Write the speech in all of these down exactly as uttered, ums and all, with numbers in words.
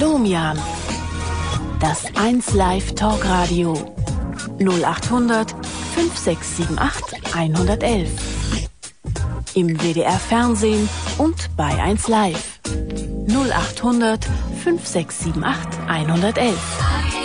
Domian. Das eins Live Talkradio. null achthundert fünf sechs sieben acht hundertelf. Im W D R Fernsehen und bei eins Live. null achthundert fünf sechs sieben acht hundertelf.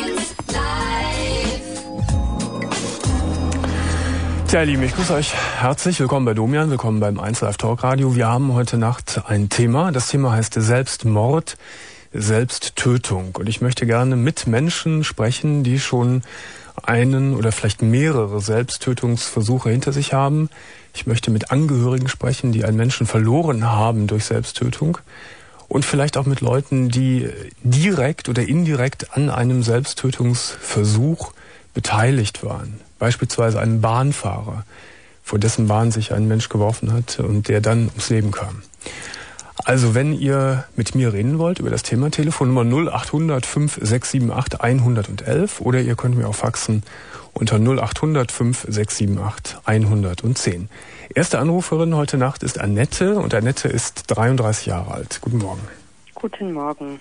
Tja, ihr Lieben, ich grüße euch herzlich. Willkommen bei Domian, willkommen beim eins Live Talkradio. Wir haben heute Nacht ein Thema. Das Thema heißt Selbstmord, Selbsttötung. Und ich möchte gerne mit Menschen sprechen, die schon einen oder vielleicht mehrere Selbsttötungsversuche hinter sich haben. Ich möchte mit Angehörigen sprechen, die einen Menschen verloren haben durch Selbsttötung. Und vielleicht auch mit Leuten, die direkt oder indirekt an einem Selbsttötungsversuch beteiligt waren. Beispielsweise einem Bahnfahrer, vor dessen Bahn sich ein Mensch geworfen hat und der dann ums Leben kam. Also wenn ihr mit mir reden wollt über das Thema, Telefonnummer null achthundert fünf sechs sieben acht hundertelf oder ihr könnt mir auch faxen unter null achthundert fünf sechs sieben acht hundertzehn. Erste Anruferin heute Nacht ist Annette und Annette ist dreiunddreißig Jahre alt. Guten Morgen. Guten Morgen.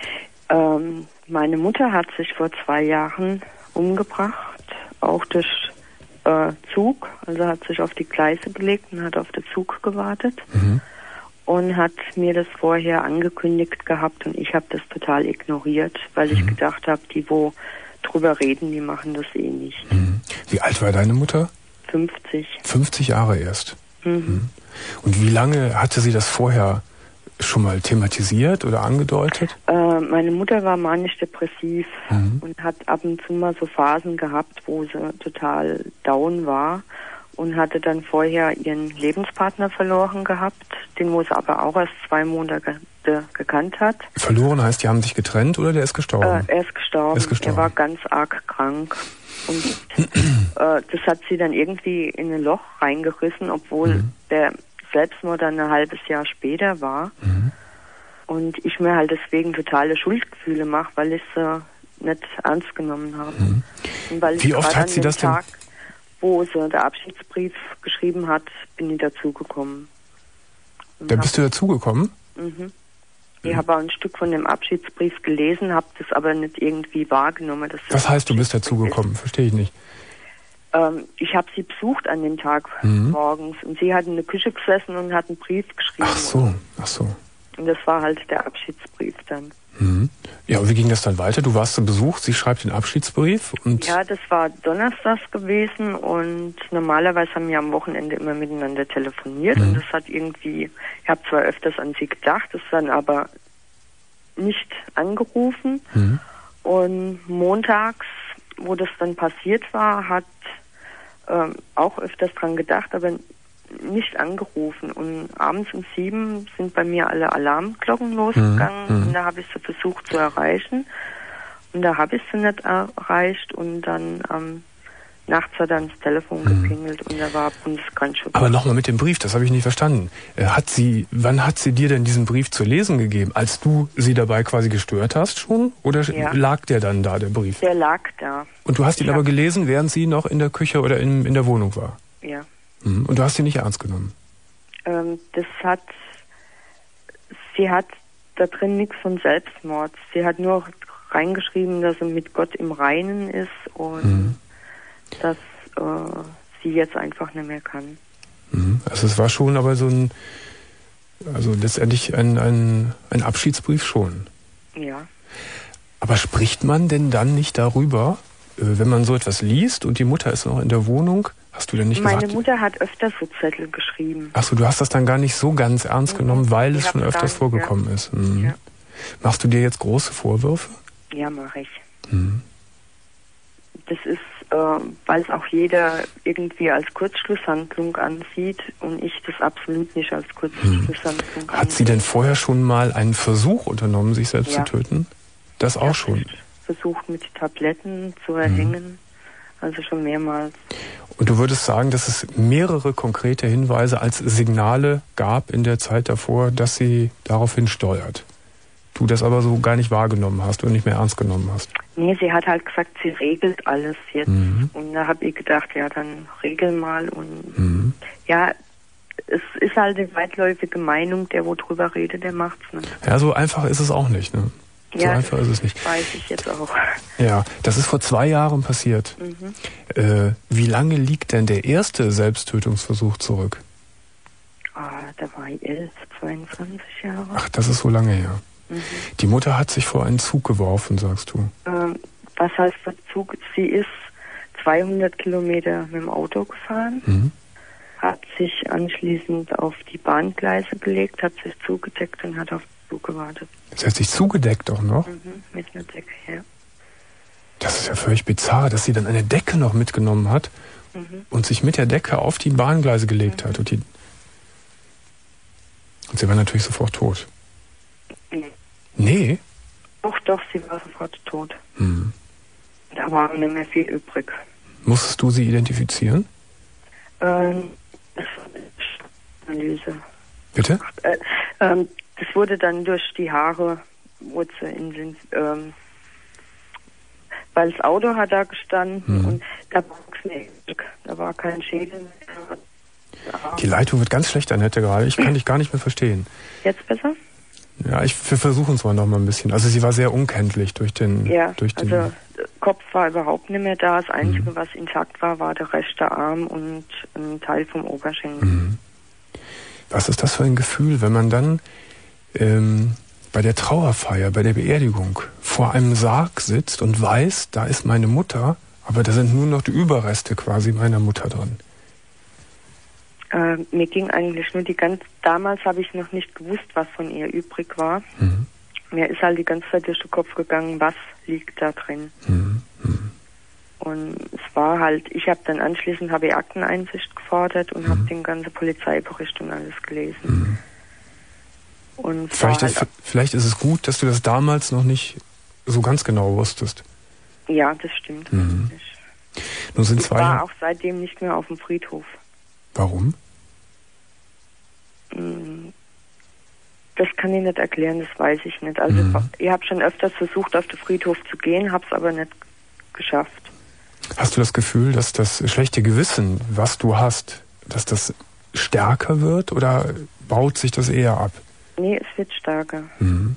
Ähm, meine Mutter hat sich vor zwei Jahren umgebracht, auch durch äh, Zug, also hat sich auf die Gleise gelegt und hat auf den Zug gewartet. Mhm. Und hat mir das vorher angekündigt gehabt und ich habe das total ignoriert, weil ich mhm. gedacht habe, die, wo drüber reden, die machen das eh nicht. Mhm. Wie alt war deine Mutter? fünfzig. fünfzig Jahre erst. Mhm. Mhm. Und wie lange hatte sie das vorher schon mal thematisiert oder angedeutet? Äh, meine Mutter war manisch-depressiv mhm. und hat ab und zu mal so Phasen gehabt, wo sie total down war. Und hatte dann vorher ihren Lebenspartner verloren gehabt, den wo sie aber auch erst zwei Monate ge- gekannt hat. Verloren heißt, die haben sich getrennt oder der ist gestorben? Äh, er ist gestorben. Er ist gestorben. Er war ganz arg krank. Und äh, das hat sie dann irgendwie in ein Loch reingerissen, obwohl mhm. der Selbstmord dann ein halbes Jahr später war. Mhm. Und ich mir halt deswegen totale Schuldgefühle mache, weil ich sie nicht ernst genommen habe. Mhm. Und weil Wie ich oft hat sie das denn... Tag, wo sie der Abschiedsbrief geschrieben hat, bin ich dazugekommen. Da bist du dazugekommen? Mhm. Ich mhm. habe auch ein Stück von dem Abschiedsbrief gelesen, habe das aber nicht irgendwie wahrgenommen. Dass Was heißt, du bist dazugekommen? Verstehe ich nicht. Ähm, ich habe sie besucht an dem Tag mhm. morgens und sie hat in der Küche gesessen und hat einen Brief geschrieben. Ach so, ach so. Und das war halt der Abschiedsbrief dann. Mhm. Ja, und wie ging das dann weiter? Du warst zu Besuch, sie schreibt den Abschiedsbrief und... Ja, das war donnerstags gewesen und normalerweise haben wir am Wochenende immer miteinander telefoniert mhm. und das hat irgendwie, ich habe zwar öfters an sie gedacht, das dann aber nicht angerufen mhm. und montags, wo das dann passiert war, hat ähm, auch öfters dran gedacht, aber nicht angerufen und abends um sieben sind bei mir alle Alarmglocken losgegangen mhm. und da habe ich sie versucht zu erreichen und da habe ich sie nicht erreicht und dann ähm, nachts hat dann das Telefon mhm. geklingelt und da war Bundesgrenzschutz. Aber nochmal mit dem Brief, das habe ich nicht verstanden. Hat sie, wann hat sie dir denn diesen Brief zu lesen gegeben? Als du sie dabei quasi gestört hast schon? Oder ja. lag der dann da, der Brief? Der lag da. Und du hast ihn ich aber gelesen, während sie noch in der Küche oder in, in der Wohnung war? Ja. Und du hast sie nicht ernst genommen? Ähm, das hat, sie hat da drin nichts von Selbstmord. Sie hat nur reingeschrieben, dass sie mit Gott im Reinen ist und mhm. dass äh, sie jetzt einfach nicht mehr kann. Mhm. Also es war schon aber so ein, also letztendlich ein, ein, ein Abschiedsbrief schon. Ja. Aber spricht man denn dann nicht darüber, wenn man so etwas liest und die Mutter ist noch in der Wohnung? Hast du denn nicht Meine gesagt? Mutter hat öfters so Zettel geschrieben. Ach so, du hast das dann gar nicht so ganz ernst mhm. genommen, weil es schon öfters dann, vorgekommen ja. ist. Mhm. Ja. Machst du dir jetzt große Vorwürfe? Ja, mache ich. Mhm. Das ist, äh, weil es auch jeder irgendwie als Kurzschlusshandlung ansieht und ich das absolut nicht als Kurzschlusshandlung mhm. Hat sie denn vorher schon mal einen Versuch unternommen, sich selbst ja. zu töten? Das auch schon? Versucht mit Tabletten zu erhängen. Mhm. Also schon mehrmals. Und du würdest sagen, dass es mehrere konkrete Hinweise als Signale gab in der Zeit davor, dass sie daraufhin steuert? Du das aber so gar nicht wahrgenommen hast und nicht mehr ernst genommen hast? Nee, sie hat halt gesagt, sie regelt alles jetzt. Mhm. Und da habe ich gedacht, ja, dann regel mal. Und mhm. ja, es ist halt eine weitläufige Meinung, der wo drüber redet, der macht's nicht. Ja, so einfach ist es auch nicht, ne? So ja, einfach ist es nicht. Weiß ich jetzt auch. Ja, das ist vor zwei Jahren passiert. Mhm. Äh, wie lange liegt denn der erste Selbsttötungsversuch zurück? Ah, da war ich elf, zweiundzwanzig Jahre. Ach, das ist so lange her. Mhm. Die Mutter hat sich vor einen Zug geworfen, sagst du. Ähm, was heißt der Zug? Sie ist zweihundert Kilometer mit dem Auto gefahren, Mhm. hat sich anschließend auf die Bahngleise gelegt, hat sich zugedeckt und hat auf den Zug gewartet. Sie hat sich zugedeckt auch noch? Mhm, mit einer Decke, ja. Das ist ja völlig bizarr, dass sie dann eine Decke noch mitgenommen hat Mhm. und sich mit der Decke auf die Bahngleise gelegt Mhm. hat. Und, die und sie war natürlich sofort tot. Nee. Nee? Doch, doch, sie war sofort tot. Hm. Da war nicht mehr viel übrig. Musstest du sie identifizieren? Ähm, das war eine Analyse. Bitte? Äh, ähm, das wurde dann durch die Haare, wurde sie in den, ähm, weil das Auto hat da gestanden Mhm. und da war nichts mehr übrig. Da war kein Schädel mehr. Die Leitung wird ganz schlecht, Annette, gerade. Ich kann dich gar nicht mehr verstehen. Jetzt besser? Ja, ich, wir versuchen es mal noch mal ein bisschen. Also sie war sehr unkenntlich durch den... Ja, durch den also Kopf war überhaupt nicht mehr da. Das Einzige, Mhm. was intakt war, war der rechte Arm und ein Teil vom Oberschenkel. Mhm. Was ist das für ein Gefühl, wenn man dann ähm, bei der Trauerfeier, bei der Beerdigung vor einem Sarg sitzt und weiß, da ist meine Mutter, aber da sind nur noch die Überreste quasi meiner Mutter drin. Äh, mir ging eigentlich nur die ganz, damals habe ich noch nicht gewusst, was von ihr übrig war. Mhm. Mir ist halt die ganze Zeit durch den Kopf gegangen, was liegt da drin. Mhm. Mhm. Und es war halt, ich habe dann anschließend habe ich Akteneinsicht gefordert und Mhm. habe den ganzen Polizeibericht und alles gelesen. Mhm. Und es Vielleicht war ist, halt, vielleicht ist es gut, dass du das damals noch nicht so ganz genau wusstest. ja, das stimmt. Mhm. Ich, Nun sind ich zwei war Jahre. auch seitdem nicht mehr auf dem Friedhof. Warum? Mm, Das kann ich nicht erklären, das weiß ich nicht. Also Mhm. ich habe schon öfters versucht, auf den Friedhof zu gehen, habe es aber nicht geschafft. Hast du das Gefühl, dass das schlechte Gewissen, was du hast, dass das stärker wird oder baut sich das eher ab? Nee, es wird stärker. Mhm.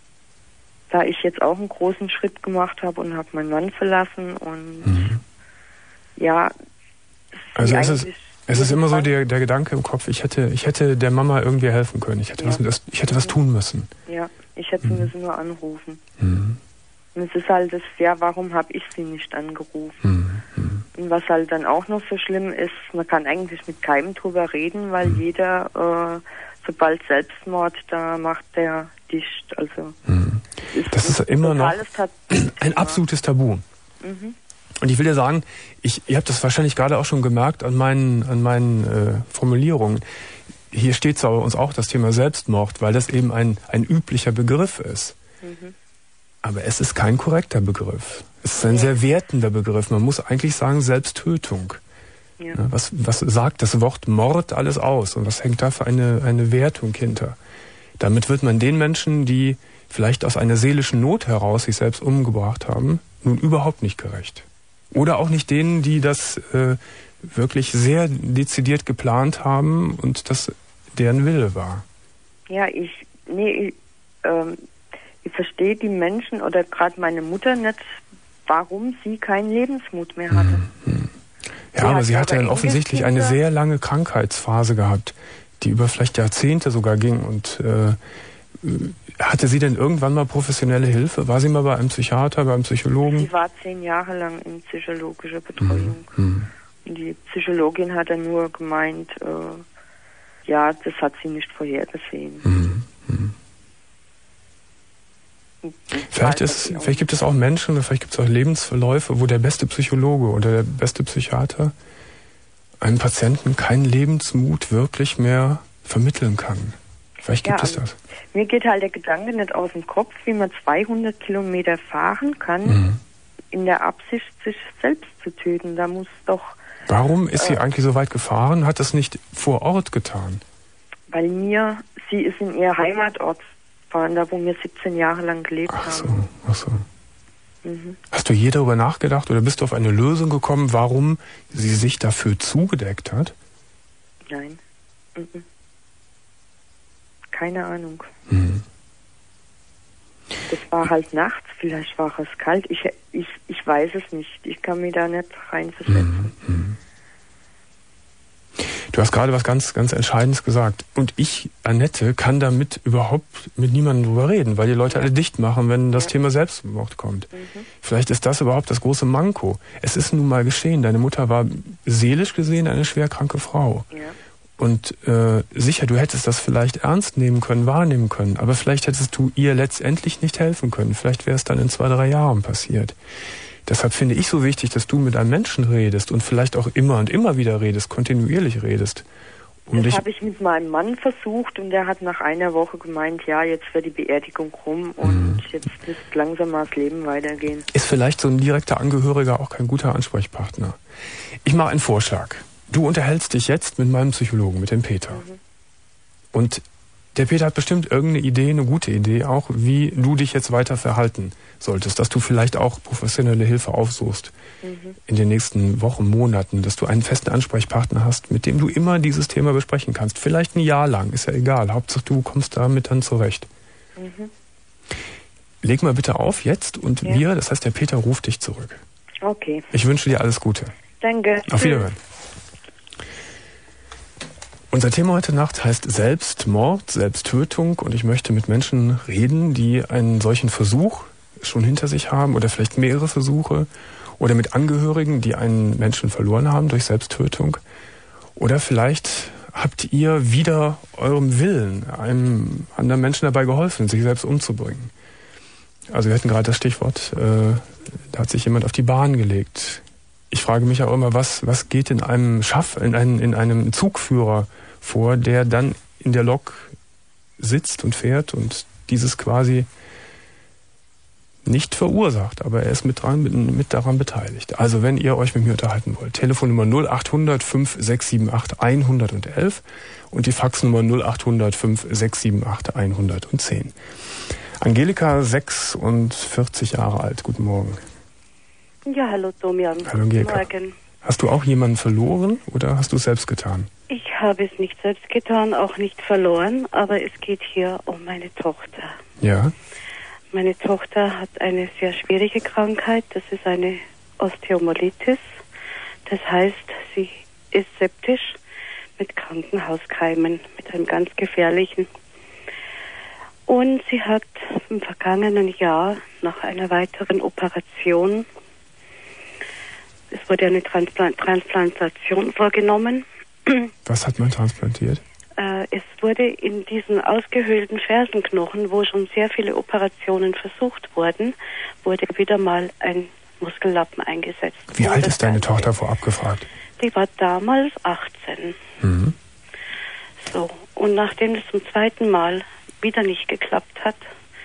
Da ich jetzt auch einen großen Schritt gemacht habe und habe meinen Mann verlassen und Mhm. ja, Also sie es ist, eigentlich es ist immer so irgendwann- der, der Gedanke im Kopf, ich hätte, ich hätte der Mama irgendwie helfen können, ich hätte, Ja. was, mit das, ich hätte was tun müssen. Ja, ich hätte Mhm. sie müssen nur anrufen. Mhm. Und es ist halt das, ja, warum habe ich sie nicht angerufen? Mhm. Mhm. Und was halt dann auch noch so schlimm ist, man kann eigentlich mit keinem drüber reden, weil Mhm. jeder, äh, sobald Selbstmord, da macht der dicht. Also Mhm. Das ist ein immer noch totales Tab- ein absolutes Tabu. Mhm. Und ich will dir sagen, ich, ihr habt das wahrscheinlich gerade auch schon gemerkt an meinen, an meinen äh, Formulierungen. Hier steht zwar bei uns auch das Thema Selbstmord, weil das eben ein, ein üblicher Begriff ist. Mhm. Aber es ist kein korrekter Begriff. Es ist ein Ja. sehr wertender Begriff. Man muss eigentlich sagen Selbsttötung. Ja. Ja, was, was sagt das Wort Mord alles aus? Und was hängt da für eine, eine Wertung hinter? Damit wird man den Menschen, die vielleicht aus einer seelischen Not heraus sich selbst umgebracht haben, nun überhaupt nicht gerecht. Oder auch nicht denen, die das äh, wirklich sehr dezidiert geplant haben und das deren Wille war. Ja, ich, nee, ich, ähm, ich verstehe die Menschen oder gerade meine Mutter nicht, warum sie keinen Lebensmut mehr hatte. Mhm. Ja, Sie aber hat sie hatte selber dann offensichtlich eine Enkelkinder. sehr lange Krankheitsphase gehabt, die über vielleicht Jahrzehnte sogar ging. Und äh, hatte sie denn irgendwann mal professionelle Hilfe? War sie mal bei einem Psychiater, bei einem Psychologen? Sie war zehn Jahre lang in psychologischer Betreuung. Mhm. Und die Psychologin hat dann nur gemeint, äh, ja, das hat sie nicht vorhergesehen. Mhm. Mhm. Vielleicht, ist, vielleicht gibt es auch Menschen oder vielleicht gibt es auch Lebensverläufe, wo der beste Psychologe oder der beste Psychiater einem Patienten keinen Lebensmut wirklich mehr vermitteln kann. Vielleicht gibt ja, es das. Mir geht halt der Gedanke nicht aus dem Kopf, wie man zweihundert Kilometer fahren kann, Mhm. in der Absicht, sich selbst zu töten. Da muss doch... Warum ist sie äh, eigentlich so weit gefahren? Hat das nicht vor Ort getan? Weil mir, sie ist in ihr Heimatort gefahren, da wo wir siebzehn Jahre lang gelebt Ach so, haben. ach so. Mhm. Hast du je darüber nachgedacht oder bist du auf eine Lösung gekommen, warum sie sich dafür zugedeckt hat? Nein. Mhm. Keine Ahnung. Mhm. Das war halt nachts, vielleicht war es kalt. Ich, ich, ich weiß es nicht. Ich kann mich da nicht reinversetzen. Mhm. Du hast gerade was ganz, ganz Entscheidendes gesagt. Und ich, Annette, kann damit überhaupt mit niemandem drüber reden, weil die Leute ja. alle dicht machen, wenn das ja. Thema Selbstmord kommt. Mhm. Vielleicht ist das überhaupt das große Manko. Es ist nun mal geschehen. Deine Mutter war seelisch gesehen eine schwerkranke Frau. Ja. Und äh, sicher, du hättest das vielleicht ernst nehmen können, wahrnehmen können, aber vielleicht hättest du ihr letztendlich nicht helfen können. Vielleicht wäre es dann in zwei, drei Jahren passiert. Deshalb finde ich so wichtig, dass du mit einem Menschen redest und vielleicht auch immer und immer wieder redest, kontinuierlich redest. Um das habe ich mit meinem Mann versucht und der hat nach einer Woche gemeint, ja, jetzt wäre die Beerdigung rum und mhm. jetzt müsste langsam mal das Leben weitergehen. Ist vielleicht so ein direkter Angehöriger auch kein guter Ansprechpartner? Ich mache einen Vorschlag. Du unterhältst dich jetzt mit meinem Psychologen, mit dem Peter. Mhm. Und der Peter hat bestimmt irgendeine Idee, eine gute Idee auch, wie du dich jetzt weiter verhalten solltest. Dass du vielleicht auch professionelle Hilfe aufsuchst mhm. in den nächsten Wochen, Monaten. Dass du einen festen Ansprechpartner hast, mit dem du immer dieses Thema besprechen kannst. Vielleicht ein Jahr lang, ist ja egal. Hauptsache du kommst damit dann zurecht. Mhm. Leg mal bitte auf jetzt und ja. wir, das heißt der Peter ruft dich zurück. Okay. Ich wünsche dir alles Gute. Danke. Auf Wiederhören. Unser Thema heute Nacht heißt Selbstmord, Selbsttötung und ich möchte mit Menschen reden, die einen solchen Versuch schon hinter sich haben oder vielleicht mehrere Versuche oder mit Angehörigen, die einen Menschen verloren haben durch Selbsttötung oder vielleicht habt ihr wieder eurem Willen einem anderen Menschen dabei geholfen, sich selbst umzubringen. Also wir hatten gerade das Stichwort, äh, da hat sich jemand auf die Bahn gelegt. Ich frage mich auch immer, was, was geht in einem Schaff, in einem, in einem Zugführer vor, der dann in der Lok sitzt und fährt und dieses quasi nicht verursacht, aber er ist mit, dran, mit, mit daran beteiligt. Also wenn ihr euch mit mir unterhalten wollt, Telefonnummer null acht hundert fünf sechs sieben acht hundertelf und die Faxnummer null acht hundert fünf sechs sieben acht hundertzehn. Angelika, sechsundvierzig Jahre alt, guten Morgen. Ja, hallo Domian. Hallo Angelika. Morgen. Hast du auch jemanden verloren oder hast du es selbst getan? Ich habe es nicht selbst getan, auch nicht verloren, aber es geht hier um meine Tochter. Ja. Meine Tochter hat eine sehr schwierige Krankheit, das ist eine Osteomyelitis. Das heißt, sie ist septisch mit Krankenhauskeimen, mit einem ganz gefährlichen. Und sie hat im vergangenen Jahr nach einer weiteren Operation, es wurde eine Transplant- Transplantation vorgenommen. Was hat man transplantiert? Äh, es wurde in diesen ausgehöhlten Fersenknochen, wo schon sehr viele Operationen versucht wurden, wurde wieder mal ein Muskellappen eingesetzt. Wie alt ist deine Tochter, vorab gefragt? Die war damals achtzehn. Mhm. So, und nachdem es zum zweiten Mal wieder nicht geklappt hat,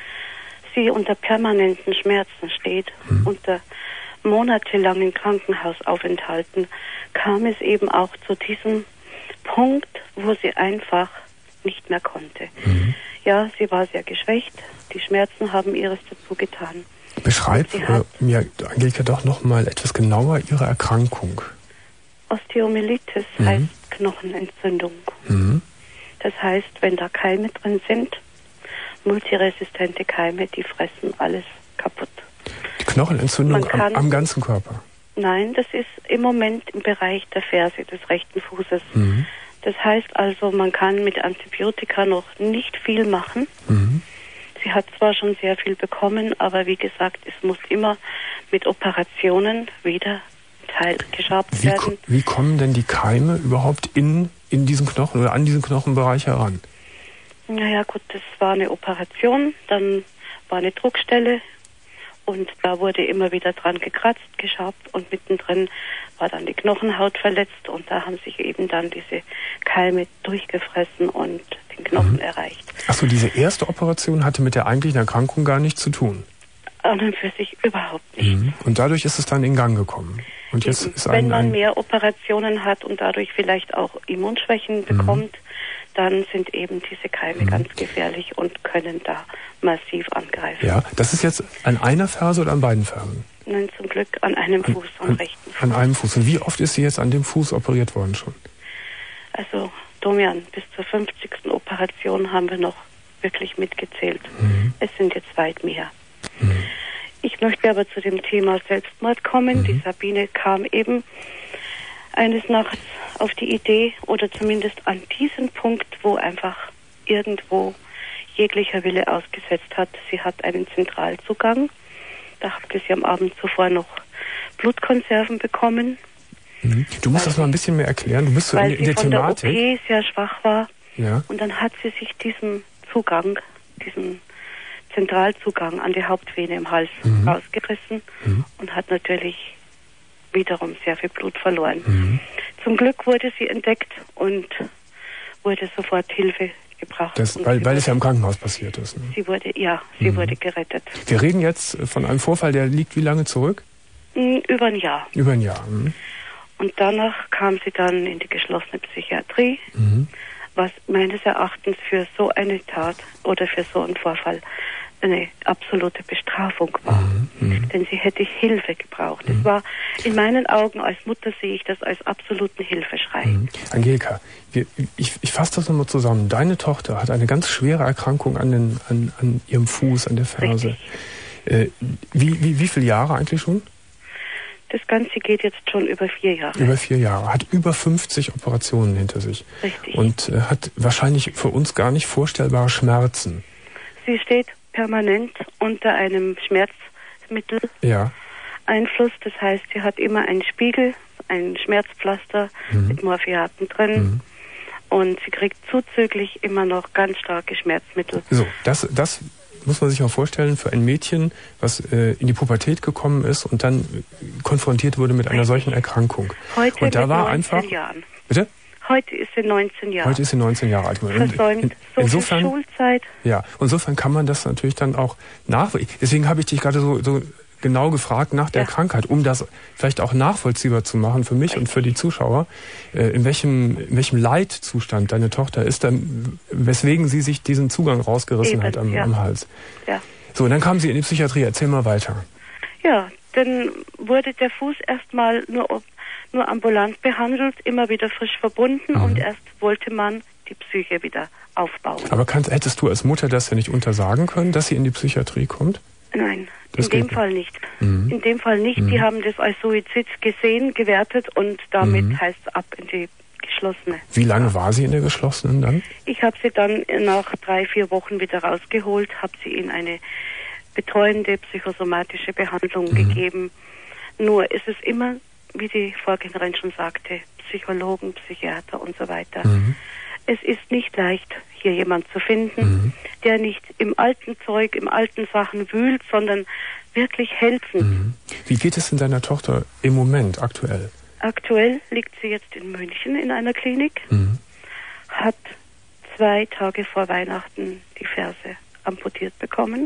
sie unter permanenten Schmerzen steht, mhm. unter monatelangen Krankenhausaufenthalten, kam es eben auch zu diesem Punkt, wo sie einfach nicht mehr konnte. Mhm. Ja, sie war sehr geschwächt, die Schmerzen haben ihres dazu getan. Beschreib äh, mir, Angelika, doch noch mal etwas genauer ihre Erkrankung. Osteomyelitis mhm. heißt Knochenentzündung. Mhm. Das heißt, wenn da Keime drin sind, multiresistente Keime, die fressen alles kaputt. Die Knochenentzündung am, am ganzen Körper? Nein, das ist im Moment im Bereich der Ferse, des rechten Fußes. Mhm. Das heißt also, man kann mit Antibiotika noch nicht viel machen. Mhm. Sie hat zwar schon sehr viel bekommen, aber wie gesagt, es muss immer mit Operationen wieder teilgeschabt wie, werden. Wie kommen denn die Keime überhaupt in, in diesen Knochen oder an diesen Knochenbereich heran? Naja gut, das war eine Operation, dann war eine Druckstelle und da wurde immer wieder dran gekratzt, geschabt und mittendrin war dann die Knochenhaut verletzt und da haben sich eben dann diese Keime durchgefressen und den Knochen mhm. erreicht. Achso, diese erste Operation hatte mit der eigentlichen Erkrankung gar nichts zu tun? An und für sich überhaupt nicht. Mhm. Und dadurch ist es dann in Gang gekommen? Und jetzt ist ein, Wenn man ein mehr Operationen hat und dadurch vielleicht auch Immunschwächen bekommt, mhm. dann sind eben diese Keime mhm. ganz gefährlich und können da massiv angreifen. Ja, das ist jetzt an einer Ferse oder an beiden Fersen? Nein, zum Glück an einem an, Fuß, am an, rechten Fuß. An einem Fuß. Und wie oft ist sie jetzt an dem Fuß operiert worden schon? Also, Domian, bis zur fünfzigsten Operation haben wir noch wirklich mitgezählt. Mhm. Es sind jetzt weit mehr. möchte aber zu dem Thema Selbstmord kommen. Mhm. Die Sabine kam eben eines Nachts auf die Idee, oder zumindest an diesen Punkt, wo einfach irgendwo jeglicher Wille ausgesetzt hat. Sie hat einen Zentralzugang. Da hatte sie am Abend zuvor noch Blutkonserven bekommen. Mhm. Du musst das mal ein bisschen mehr erklären. Du bist so in, in der Thematik. Weil sie von der O P sehr schwach war. Ja. Und dann hat sie sich diesen Zugang, diesen Zentralzugang an die Hauptvene im Hals mhm. rausgerissen mhm. und hat natürlich wiederum sehr viel Blut verloren. Mhm. Zum Glück wurde sie entdeckt und wurde sofort Hilfe gebracht. Das, weil weil es ja im Krankenhaus passiert ist. Ne? Sie wurde, ja, sie mhm. wurde gerettet. Wir reden jetzt von einem Vorfall, der liegt wie lange zurück? Mhm, über ein Jahr. Über ein Jahr. Mhm. Und danach kam sie dann in die geschlossene Psychiatrie, mhm. was meines Erachtens für so eine Tat oder für so einen Vorfall eine absolute Bestrafung war. Mhm. Denn sie hätte Hilfe gebraucht. Mhm. Es war in meinen Augen, als Mutter sehe ich das als absoluten Hilfeschrei. Mhm. Angelika, wir, ich, ich fasse das nochmal zusammen. Deine Tochter hat eine ganz schwere Erkrankung an, den, an, an ihrem Fuß, an der Ferse. Äh, wie, wie, wie viele Jahre eigentlich schon? Das Ganze geht jetzt schon über vier Jahre. Über vier Jahre. Hat über fünfzig Operationen hinter sich. Richtig. Und äh, hat wahrscheinlich für uns gar nicht vorstellbare Schmerzen. Sie steht permanent unter einem Schmerzmittel. Ja. Einfluss, das heißt, sie hat immer einen Spiegel, ein Schmerzpflaster mhm. mit Morphiaten drin mhm. und sie kriegt zuzüglich immer noch ganz starke Schmerzmittel. So, das, das muss man sich mal vorstellen, für ein Mädchen, was äh, in die Pubertät gekommen ist und dann äh, konfrontiert wurde mit einer solchen Erkrankung. Heute und da mit war neunzehn einfach, Jahren. Bitte? Heute ist sie neunzehn Jahre. Heute ist sie neunzehn Jahre alt. Versäumt. In, in, so viel Schulzeit. Ja, insofern kann man das natürlich dann auch nachvollziehen. Deswegen habe ich dich gerade so, so genau gefragt nach der ja. Krankheit, um das vielleicht auch nachvollziehbar zu machen für mich Richtig. Und für die Zuschauer, äh, in welchem, in welchem Leidzustand deine Tochter ist, dann, weswegen sie sich diesen Zugang rausgerissen Eben, hat am, ja. am Hals. Ja. So, und dann kam sie in die Psychiatrie. Erzähl mal weiter. Ja, dann wurde der Fuß erstmal nur, nur ambulant behandelt, immer wieder frisch verbunden mhm. und erst wollte man die Psyche wieder aufbauen. Aber kannst, hättest du als Mutter das ja nicht untersagen können, dass sie in die Psychiatrie kommt? Nein, das in dem nicht. Fall nicht. Mhm. In dem Fall nicht. Mhm. Die haben das als Suizid gesehen, gewertet und damit mhm. heißt es ab in die geschlossene. Wie lange war sie in der geschlossenen dann? Ich habe sie dann nach drei, vier Wochen wieder rausgeholt, habe sie in eine betreuende psychosomatische Behandlung mhm. gegeben. Nur ist es immer, wie die Vorgängerin schon sagte, Psychologen, Psychiater und so weiter. Mhm. Es ist nicht leicht, hier jemand zu finden, mhm. der nicht im alten Zeug, im alten Sachen wühlt, sondern wirklich helfen. Mhm. Wie geht es denn deiner Tochter im Moment, aktuell? Aktuell liegt sie jetzt in München in einer Klinik, mhm. hat zwei Tage vor Weihnachten die Ferse amputiert bekommen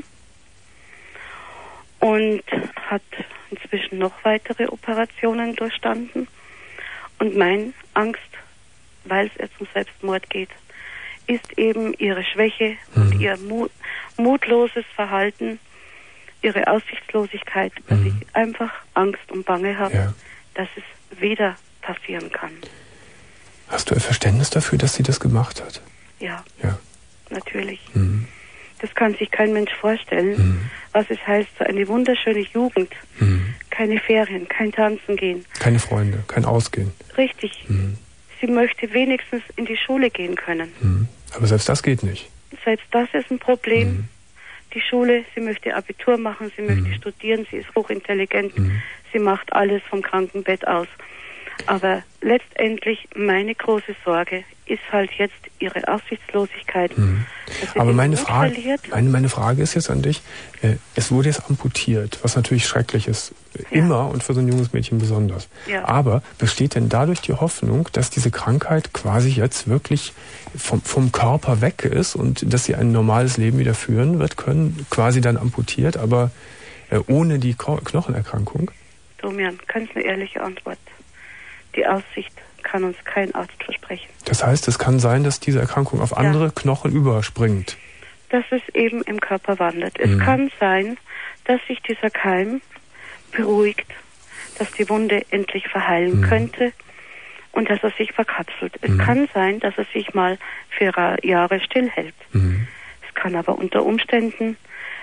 und hat inzwischen noch weitere Operationen durchstanden. Und meine Angst, weil es jetzt um Selbstmord geht, ist eben ihre Schwäche mhm. und ihr mut, mutloses Verhalten, ihre Aussichtslosigkeit, dass mhm. ich einfach Angst und Bange habe, ja. dass es wieder passieren kann. Hast du ein Verständnis dafür, dass sie das gemacht hat? Ja, ja. natürlich. Mhm. Das kann sich kein Mensch vorstellen, mhm. was es heißt, so eine wunderschöne Jugend, mhm. keine Ferien, kein Tanzen gehen. Keine Freunde, kein Ausgehen. Richtig. Mhm. Sie möchte wenigstens in die Schule gehen können. Mhm. Aber selbst das geht nicht. Selbst das ist ein Problem. Mhm. Die Schule, sie möchte Abitur machen, sie möchte mhm. studieren, sie ist hochintelligent, mhm. sie macht alles vom Krankenbett aus. Aber letztendlich meine große Sorge ist halt jetzt ihre Aussichtslosigkeit. Mhm. Aber meine Frage, meine, meine Frage ist jetzt an dich, äh, es wurde jetzt amputiert, was natürlich schrecklich ist, ja. immer und für so ein junges Mädchen besonders. Ja. Aber besteht denn dadurch die Hoffnung, dass diese Krankheit quasi jetzt wirklich vom, vom Körper weg ist und dass sie ein normales Leben wieder führen wird können, quasi dann amputiert, aber äh, ohne die Ko- Knochenerkrankung? Domian, ganz eine ehrliche Antwort. Die Aussicht kann uns kein Arzt versprechen. Das heißt, es kann sein, dass diese Erkrankung auf andere ja. Knochen überspringt. Dass es eben im Körper wandert. Es mhm. kann sein, dass sich dieser Keim beruhigt, dass die Wunde endlich verheilen mhm. könnte und dass er sich verkapselt. Es mhm. kann sein, dass er sich mal für Jahre stillhält. Mhm. Es kann aber unter Umständen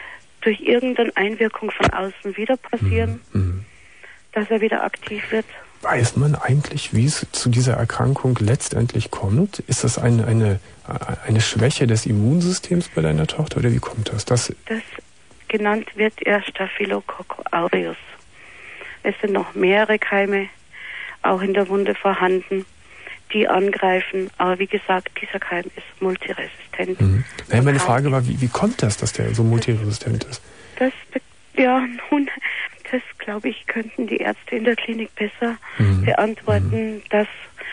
durch irgendeine Einwirkung von außen wieder passieren, mhm. dass er wieder aktiv wird. Weiß man eigentlich, wie es zu dieser Erkrankung letztendlich kommt? Ist das eine, eine, eine Schwäche des Immunsystems bei deiner Tochter oder wie kommt das? Das, das genannt wird er Staphylococcus aureus. Es sind noch mehrere Keime auch in der Wunde vorhanden, die angreifen. Aber wie gesagt, dieser Keim ist multiresistent. Mhm. Naja, meine Frage war, wie, wie kommt das, dass der so multiresistent ist? Das, ja, nun, das glaube ich, könnten die Ärzte in der Klinik besser mhm. beantworten. Mhm. Das,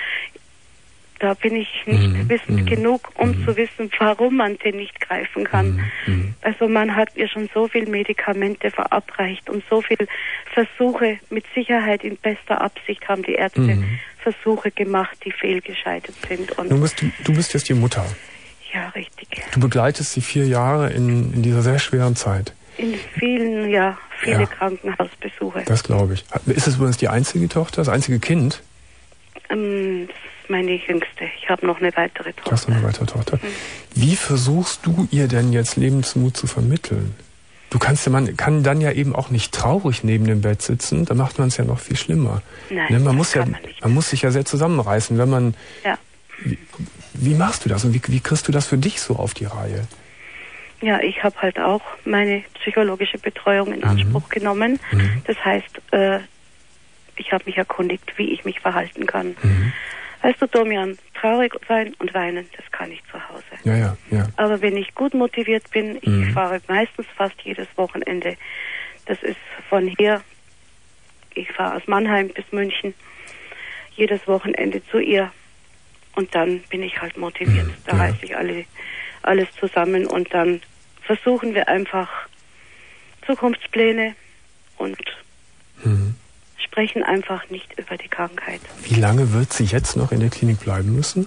da bin ich nicht mhm. wissend mhm. genug, um mhm. zu wissen, warum man den nicht greifen kann. Mhm. Also man hat mir schon so viel Medikamente verabreicht und so viel Versuche, mit Sicherheit in bester Absicht haben die Ärzte mhm. Versuche gemacht, die fehlgescheitert sind. Und du, bist, du bist jetzt die Mutter. Ja, richtig. Du begleitest sie vier Jahre in, in dieser sehr schweren Zeit. In vielen, ja, viele ja. Krankenhausbesuche. Das glaube ich. Ist es übrigens die einzige Tochter, das einzige Kind? Ähm, das ist meine jüngste. Ich habe noch eine weitere Tochter. Du hast noch eine weitere Tochter. Mhm. Wie versuchst du ihr denn jetzt Lebensmut zu vermitteln? Du kannst ja, man kann dann ja eben auch nicht traurig neben dem Bett sitzen, da macht man es ja noch viel schlimmer. Nein, ne, man muss ja, man, nicht. man muss sich ja sehr zusammenreißen, wenn man. Ja. Wie, wie machst du das und wie, wie kriegst du das für dich so auf die Reihe? Ja, ich habe halt auch meine psychologische Betreuung in Anspruch mhm. genommen. Mhm. Das heißt, äh, ich habe mich erkundigt, wie ich mich verhalten kann. Mhm. Weißt du, Domian, traurig sein und weinen, das kann ich zu Hause. Ja, ja, ja. Aber wenn ich gut motiviert bin, ich mhm. fahre meistens fast jedes Wochenende. Das ist von hier, ich fahre aus Mannheim bis München, jedes Wochenende zu ihr. Und dann bin ich halt motiviert. Mhm. Da ja. reiße ich alle, alles zusammen und dann versuchen wir einfach Zukunftspläne und mhm. sprechen einfach nicht über die Krankheit. Wie lange wird sie jetzt noch in der Klinik bleiben müssen?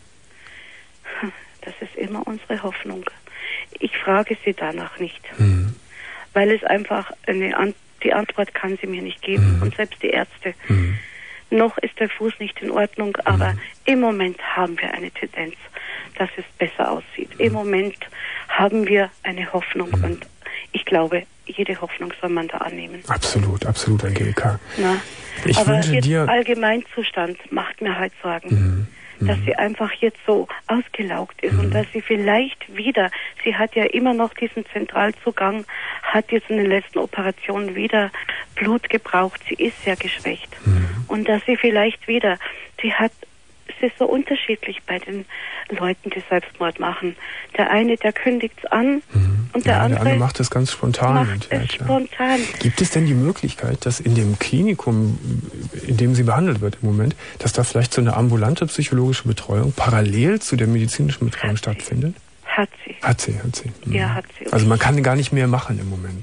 Das ist immer unsere Hoffnung. Ich frage sie danach nicht, mhm. weil es einfach eine An- die Antwort kann sie mir nicht geben mhm. und selbst die Ärzte. Mhm. Noch ist der Fuß nicht in Ordnung, aber mhm. im Moment haben wir eine Tendenz, dass es besser aussieht. Mhm. Im Moment haben wir eine Hoffnung mhm. und ich glaube, jede Hoffnung soll man da annehmen. Absolut, absolut, Angelika. Na, ich aber wünsche jetzt dir Allgemeinzustand macht mir halt Sorgen. Mhm. Dass sie einfach jetzt so ausgelaugt ist mhm. und dass sie vielleicht wieder, sie hat ja immer noch diesen Zentralzugang, hat jetzt in den letzten Operationen wieder Blut gebraucht, sie ist sehr geschwächt. Mhm. Und dass sie vielleicht wieder, sie hat, es ist so unterschiedlich bei den Leuten, die Selbstmord machen. Der eine, der kündigt's an mhm. und der, ja, andere, der andere macht es ganz spontan. Macht ja, es klar. spontan. Gibt es denn die Möglichkeit, dass in dem Klinikum, in dem sie behandelt wird im Moment, dass da vielleicht so eine ambulante psychologische Betreuung parallel zu der medizinischen Betreuung hat stattfindet? Sie. Hat sie. Hat sie, hat sie. Mhm. Ja, hat sie. Also man kann gar nicht mehr machen im Moment.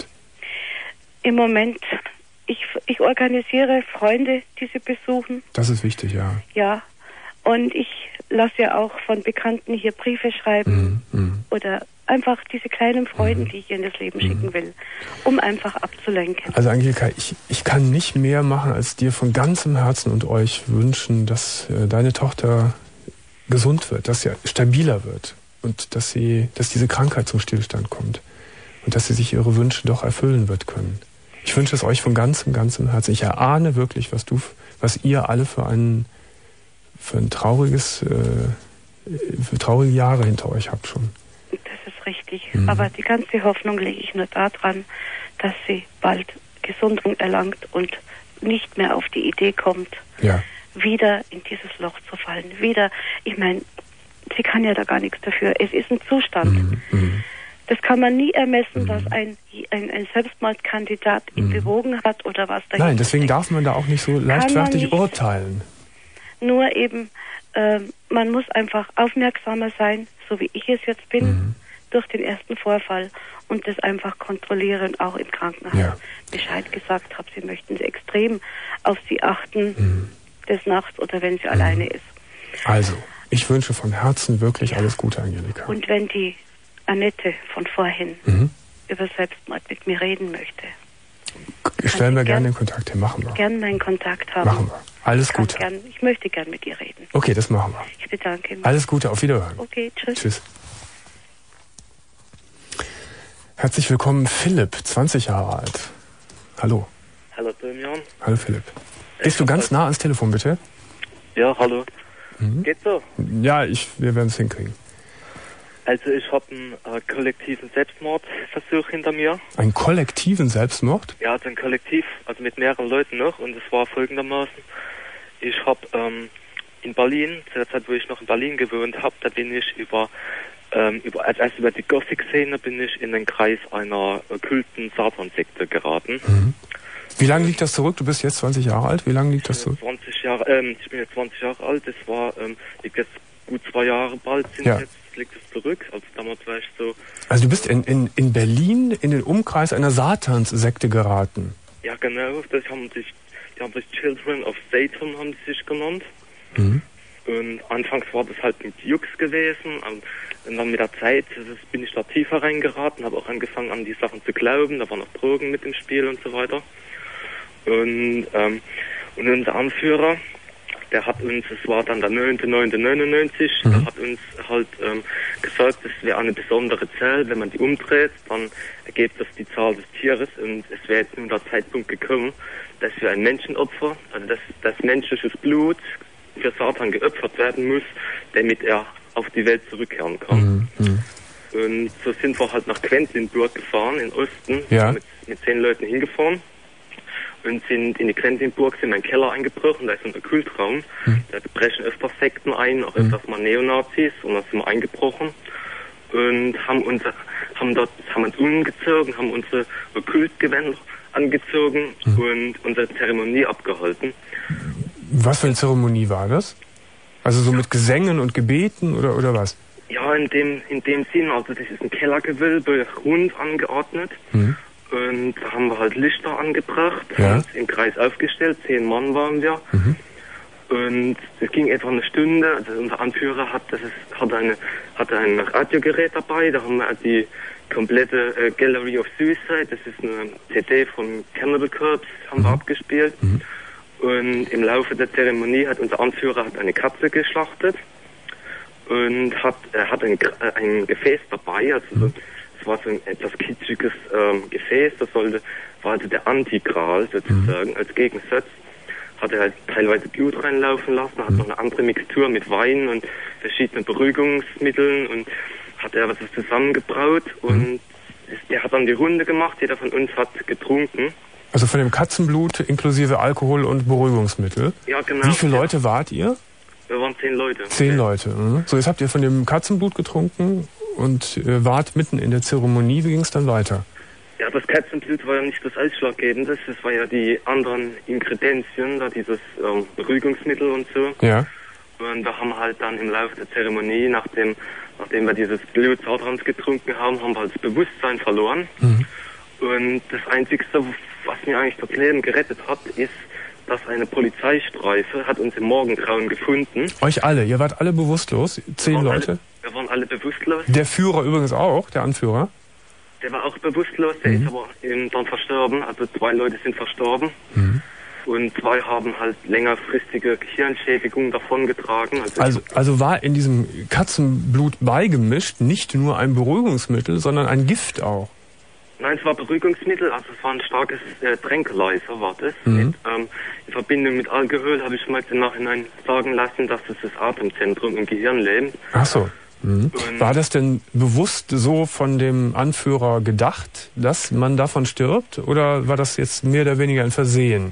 Im Moment, ich, ich organisiere Freunde, die sie besuchen. Das ist wichtig, ja. Ja. Und ich lasse ja auch von Bekannten hier Briefe schreiben mm, mm. oder einfach diese kleinen Freuden, mm. die ich ihr in das Leben mm. schicken will, um einfach abzulenken. Also Angelika, ich, ich kann nicht mehr machen, als dir von ganzem Herzen und euch wünschen, dass äh, deine Tochter gesund wird, dass sie stabiler wird und dass sie, dass diese Krankheit zum Stillstand kommt und dass sie sich ihre Wünsche doch erfüllen wird können. Ich wünsche es euch von ganzem, ganzem Herzen. Ich erahne wirklich, was du, was ihr alle für einen für ein trauriges, äh, für traurige Jahre hinter euch habt schon. Das ist richtig. Mhm. Aber die ganze Hoffnung lege ich nur daran, dass sie bald Gesundung erlangt und nicht mehr auf die Idee kommt, ja. wieder in dieses Loch zu fallen. Wieder, ich meine, sie kann ja da gar nichts dafür. Es ist ein Zustand. Mhm. Mhm. Das kann man nie ermessen, mhm. was ein, ein, ein Selbstmordkandidat ihn mhm. bewogen hat oder was dahinter Nein, deswegen steckt. darf man da auch nicht so leichtfertig urteilen. Nur eben, äh, man muss einfach aufmerksamer sein, so wie ich es jetzt bin, mhm. durch den ersten Vorfall und das einfach kontrollieren, auch im Krankenhaus. Ja. Bescheid gesagt habe, sie möchten extrem auf sie achten, mhm. des Nachts oder wenn sie mhm. alleine ist. Also, ich wünsche von Herzen wirklich ja. alles Gute, Angelika. Und wenn die Annette von vorhin mhm. über Selbstmord mit mir reden möchte, stellen wir gerne den Kontakt her, machen wir. Gerne meinen Kontakt haben. Machen wir. Alles Gute. Gern, ich möchte gern mit ihr reden. Okay, das machen wir. Ich bedanke mich. Alles Gute, auf Wiederhören. Okay, tschüss. Tschüss. Herzlich willkommen, Philipp, zwanzig Jahre alt. Hallo. Hallo Domian. Hallo Philipp. Gehst du ganz nah ans Telefon, bitte? Ja, hallo. Mhm. Geht so? Ja, ich, wir werden es hinkriegen. Also ich habe einen äh, kollektiven Selbstmordversuch hinter mir. Einen kollektiven Selbstmord? Ja, also ein Kollektiv, also mit mehreren Leuten noch. Und es war folgendermaßen, ich habe ähm, in Berlin, zu der Zeit, wo ich noch in Berlin gewohnt habe, da bin ich über, ähm, über als erst über die Gothic-Szene bin ich in den Kreis einer okkulten Satan-Sekte geraten. Mhm. Wie lange liegt das zurück? Du bist jetzt zwanzig Jahre alt. Wie lange liegt das zurück? zwanzig Jahre, ähm, ich bin jetzt zwanzig Jahre alt. Das war, ähm, liegt jetzt gut zwei Jahre bald sind ja. jetzt, liegt es zurück. Also damals war ich so. Also du bist in, in, in Berlin in den Umkreis einer Satanssekte geraten. Ja, genau. Das haben sich, die haben sich Children of Satan haben sie sich genannt. Mhm. Und anfangs war das halt mit Jux gewesen. Und dann mit der Zeit ist, bin ich da tiefer reingeraten, habe auch angefangen an die Sachen zu glauben. Da waren auch Drogen mit im Spiel und so weiter. Und, ähm, und unser Anführer, der hat uns, es war dann der neunter neunter neunundneunzig, mhm. der hat uns halt ähm, gesagt, das wäre eine besondere Zahl, wenn man die umdreht, dann ergibt das die Zahl des Tieres und es wäre jetzt nun der Zeitpunkt gekommen, dass wir ein Menschenopfer, also dass das menschliches Blut für Satan geopfert werden muss, damit er auf die Welt zurückkehren kann. Mhm. Und so sind wir halt nach Quedlinburg gefahren, in Osten, ja. mit, mit zehn Leuten hingefahren. Und sind in die Quedlinburg, sind in einen Keller eingebrochen, da ist ein Okkultraum. Mhm. Da brechen öfters Sekten ein, auch öfters mal Neonazis, und da sind wir eingebrochen. Und haben uns, haben dort, haben uns umgezogen, haben unsere Okkultgewänder angezogen mhm. und unsere Zeremonie abgehalten. Was für eine Zeremonie war das? Also so mit Gesängen und Gebeten oder, oder was? Ja, in dem, in dem Sinn, also das ist ein Kellergewölbe, rund angeordnet. Mhm. Und da haben wir halt Lichter angebracht, ja. haben uns im Kreis aufgestellt, zehn Mann waren wir. Mhm. Und es ging etwa eine Stunde, also unser Anführer hat, das ist, hat, eine, hat ein Radiogerät dabei, da haben wir die komplette äh, Gallery of Suicide, das ist eine C D von Cannibal Corpse, haben mhm. wir abgespielt. Mhm. Und im Laufe der Zeremonie hat unser Anführer hat eine Katze geschlachtet und hat, er hat ein, ein Gefäß dabei, also mhm. es war so ein etwas kitschiges ähm, Gefäß, das sollte, war also der Antigral sozusagen, mhm. als Gegensatz. Hat er halt teilweise Blut reinlaufen lassen, hat mhm. noch eine andere Mixtur mit Wein und verschiedenen Beruhigungsmitteln und hat er was zusammengebraut und mhm. der hat dann die Runde gemacht, jeder von uns hat getrunken. Also von dem Katzenblut inklusive Alkohol und Beruhigungsmittel? Ja, genau. Wie viele Leute wart ihr? Wir waren zehn Leute. Zehn okay. Leute. Mhm. So, jetzt habt ihr von dem Katzenblut getrunken und äh, wart mitten in der Zeremonie. Wie ging es dann weiter? Ja, das Katzenblut war ja nicht das Ausschlaggebende. Das war ja die anderen Ingredienzien, da dieses ähm, Beruhigungsmittel und so. Ja. Und wir haben halt dann im Laufe der Zeremonie, nachdem, nachdem wir dieses Blut Satans getrunken haben, haben wir halt das Bewusstsein verloren. Mhm. Und das Einzigste, was mir eigentlich das Leben gerettet hat, ist, dass eine Polizeistreife hat uns im Morgengrauen gefunden. Euch alle? Ihr wart alle bewusstlos? Zehn wir Leute? Alle, wir waren alle bewusstlos. Der Führer übrigens auch, der Anführer? Der war auch bewusstlos, der mhm. ist aber eben dann verstorben. Also zwei Leute sind verstorben. Mhm. Und zwei haben halt längerfristige Gehirnschädigungen davongetragen. Also, also, also war in diesem Katzenblut beigemischt nicht nur ein Beruhigungsmittel, sondern ein Gift auch? Nein, es war Beruhigungsmittel, also es war ein starkes äh, Tränkeleiser, war das. Mhm. Mit, ähm, in Verbindung mit Alkohol habe ich mal im Nachhinein sagen lassen, dass es das Atemzentrum im Gehirn lebt. Ach so. Mhm. War das denn bewusst so von dem Anführer gedacht, dass man davon stirbt? Oder war das jetzt mehr oder weniger ein Versehen?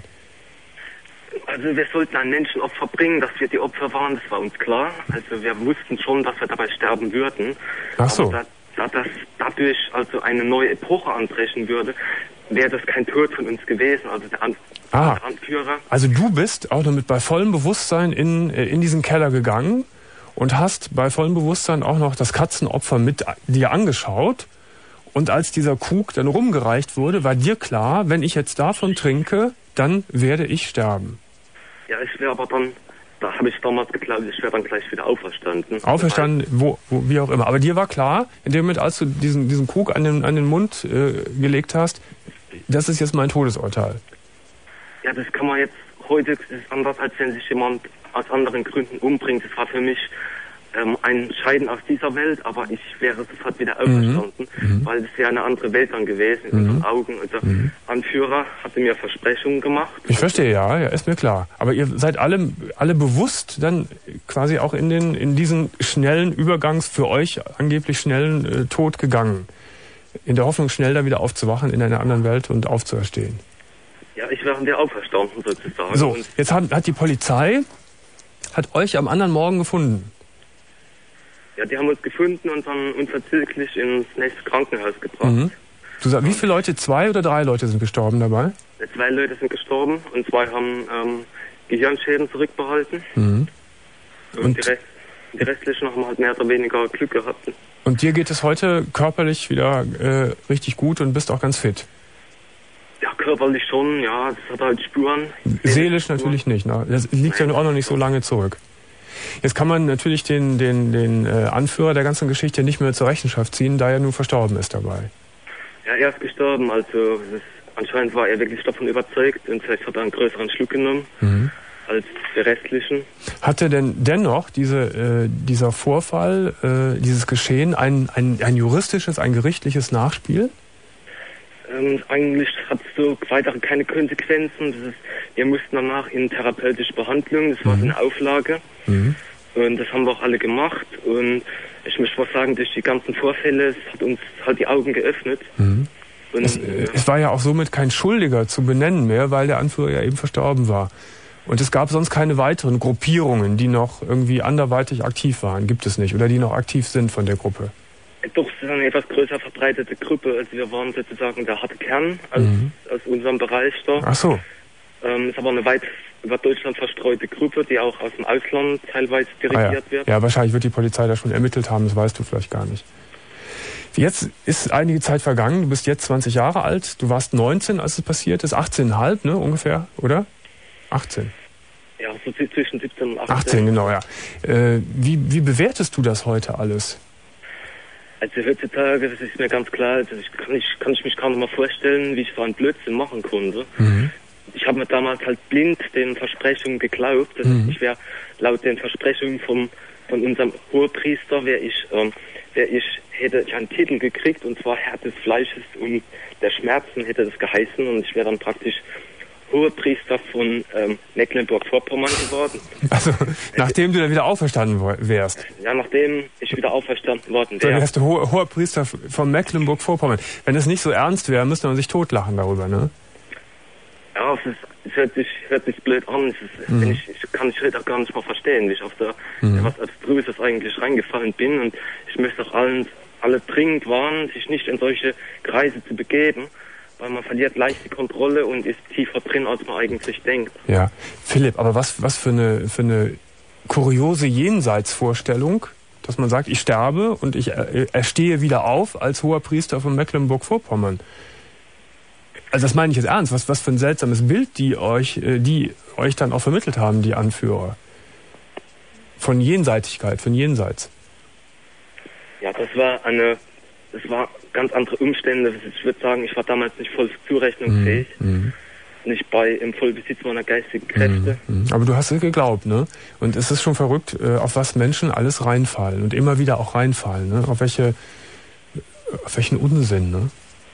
Also wir sollten ein Menschenopfer bringen, dass wir die Opfer waren, das war uns klar. Also wir wussten schon, dass wir dabei sterben würden. Ach so. Aber da, da das dadurch also eine neue Epoche anbrechen würde, wäre das kein Tod von uns gewesen. Also der, An ah. der Anführer. Also du bist auch damit bei vollem Bewusstsein in, in diesen Keller gegangen und hast bei vollem Bewusstsein auch noch das Katzenopfer mit dir angeschaut. Und als dieser Krug dann rumgereicht wurde, war dir klar, wenn ich jetzt davon trinke, dann werde ich sterben. Ja, ich wäre aber dann, da habe ich damals geglaubt, ich wäre dann gleich wieder auferstanden. Auferstanden, wo, wo, wie auch immer. Aber dir war klar, in dem Moment, als du diesen, diesen Krug an den, an den Mund äh, gelegt hast, das ist jetzt mein Todesurteil. Ja, das kann man jetzt, heute ist es anders, als wenn sich jemand aus anderen Gründen umbringt. Das war für mich ähm, ein Scheiden aus dieser Welt, aber ich wäre sofort wieder auferstanden, mhm. weil es ja eine andere Welt dann gewesen in mhm. unseren Augen. Unser mhm. Anführer hatte mir Versprechungen gemacht. Ich verstehe, ja, ja, ist mir klar. Aber ihr seid alle, alle bewusst dann quasi auch in den, in diesen schnellen Übergangs, für euch angeblich schnellen äh, Tod gegangen. In der Hoffnung, schnell da wieder aufzuwachen in einer anderen Welt und aufzuerstehen. Ja, ich wäre wieder auferstanden sozusagen. So, jetzt hat, hat die Polizei, hat euch am anderen Morgen gefunden. Ja, die haben uns gefunden und dann unverzüglich ins nächste Krankenhaus gebracht. Mhm. Du sagst, wie viele Leute, zwei oder drei Leute sind gestorben dabei? Zwei Leute sind gestorben und zwei haben ähm, Gehirnschäden zurückbehalten. Mhm. Und, und die, Rest, die restlichen haben halt mehr oder weniger Glück gehabt. Und dir geht es heute körperlich wieder äh, richtig gut und bist auch ganz fit? Ja, körperlich schon, ja, das hat halt Spuren. Seelisch natürlich nicht, ne? Das liegt Nein, ja auch noch nicht so lange zurück. Jetzt kann man natürlich den, den, den äh, Anführer der ganzen Geschichte nicht mehr zur Rechenschaft ziehen, da er nun verstorben ist dabei. Ja, er ist gestorben, also das, anscheinend war er wirklich davon überzeugt und vielleicht hat er einen größeren Schluck genommen mhm. als die restlichen. Hatte denn dennoch diese, äh, dieser Vorfall, äh, dieses Geschehen ein, ein, ein juristisches, ein gerichtliches Nachspiel? Ähm, eigentlich hat es so weitere keine Konsequenzen. Das ist, wir mussten danach in therapeutische Behandlung, das war mhm. so eine Auflage. Mhm. Und das haben wir auch alle gemacht. Und ich möchte mal sagen, durch die ganzen Vorfälle, es hat uns halt die Augen geöffnet. Mhm. Und, es, äh, es war ja auch somit kein Schuldiger zu benennen mehr, weil der Anführer ja eben verstorben war. Und es gab sonst keine weiteren Gruppierungen, die noch irgendwie anderweitig aktiv waren. Gibt es nicht. Oder die noch aktiv sind von der Gruppe. Doch, es ist eine etwas größer verbreitete Gruppe. Also wir waren sozusagen der harte Kern aus, mhm. aus unserem Bereich da. Ach so. Ähm, ist aber eine weit über Deutschland verstreute Gruppe, die auch aus dem Ausland teilweise dirigiert ah, ja. wird. Ja, wahrscheinlich wird die Polizei da schon ermittelt haben, das weißt du vielleicht gar nicht. Jetzt ist einige Zeit vergangen, du bist jetzt zwanzig Jahre alt, du warst neunzehn, als es passiert ist, achtzehn Komma fünf, ne, ungefähr, oder? achtzehn. Ja, so zwischen siebzehn und achtzehn. achtzehn, genau, ja. Äh, wie, wie bewertest du das heute alles? Also heutzutage, das ist mir ganz klar, also ich kann, ich, kann ich mich gar nicht mal vorstellen, wie ich so einen Blödsinn machen konnte. Mhm. Ich habe mir damals halt blind den Versprechungen geglaubt. Also mhm. ich wäre laut den Versprechungen vom, von unserem Hohepriester, wäre ich, ähm, wär ich, hätte ich einen Titel gekriegt, und zwar Herr des Fleisches und der Schmerzen hätte das geheißen, und ich wäre dann praktisch Hohepriester von ähm, Mecklenburg-Vorpommern geworden. Also, nachdem du dann wieder auferstanden wärst? Ja, nachdem ich wieder auferstanden worden wäre. Dann wärst du Ho- Hohepriester von Mecklenburg-Vorpommern. Wenn es nicht so ernst wäre, müsste man sich totlachen darüber, ne? Ja, es, ist, es hört, sich, hört sich blöd an. Es ist, mhm. ich, ich kann ich heute auch gar nicht mal verstehen, wie ich auf da mhm. was Abstruses eigentlich reingefallen bin. Und ich möchte auch allen, alle dringend warnen, sich nicht in solche Kreise zu begeben, weil man verliert leicht die Kontrolle und ist tiefer drin, als man eigentlich denkt. Ja, Philipp, aber was, was für eine, für eine kuriose Jenseitsvorstellung, dass man sagt, ich sterbe und ich erstehe wieder auf als Hoherpriester von Mecklenburg-Vorpommern. Also das meine ich jetzt ernst. Was, was für ein seltsames Bild die euch, die euch dann auch vermittelt haben, die Anführer. Von Jenseitigkeit, von Jenseits. Ja, das war eine, das war ganz andere Umstände. Ich würde sagen, ich war damals nicht voll zurechnungsfähig. Mhm. Nicht bei im Vollbesitz meiner geistigen Kräfte. Mhm. Aber du hast es geglaubt, ne? Und es ist schon verrückt, auf was Menschen alles reinfallen und immer wieder auch reinfallen, ne? Auf welche, auf welchen Unsinn, ne?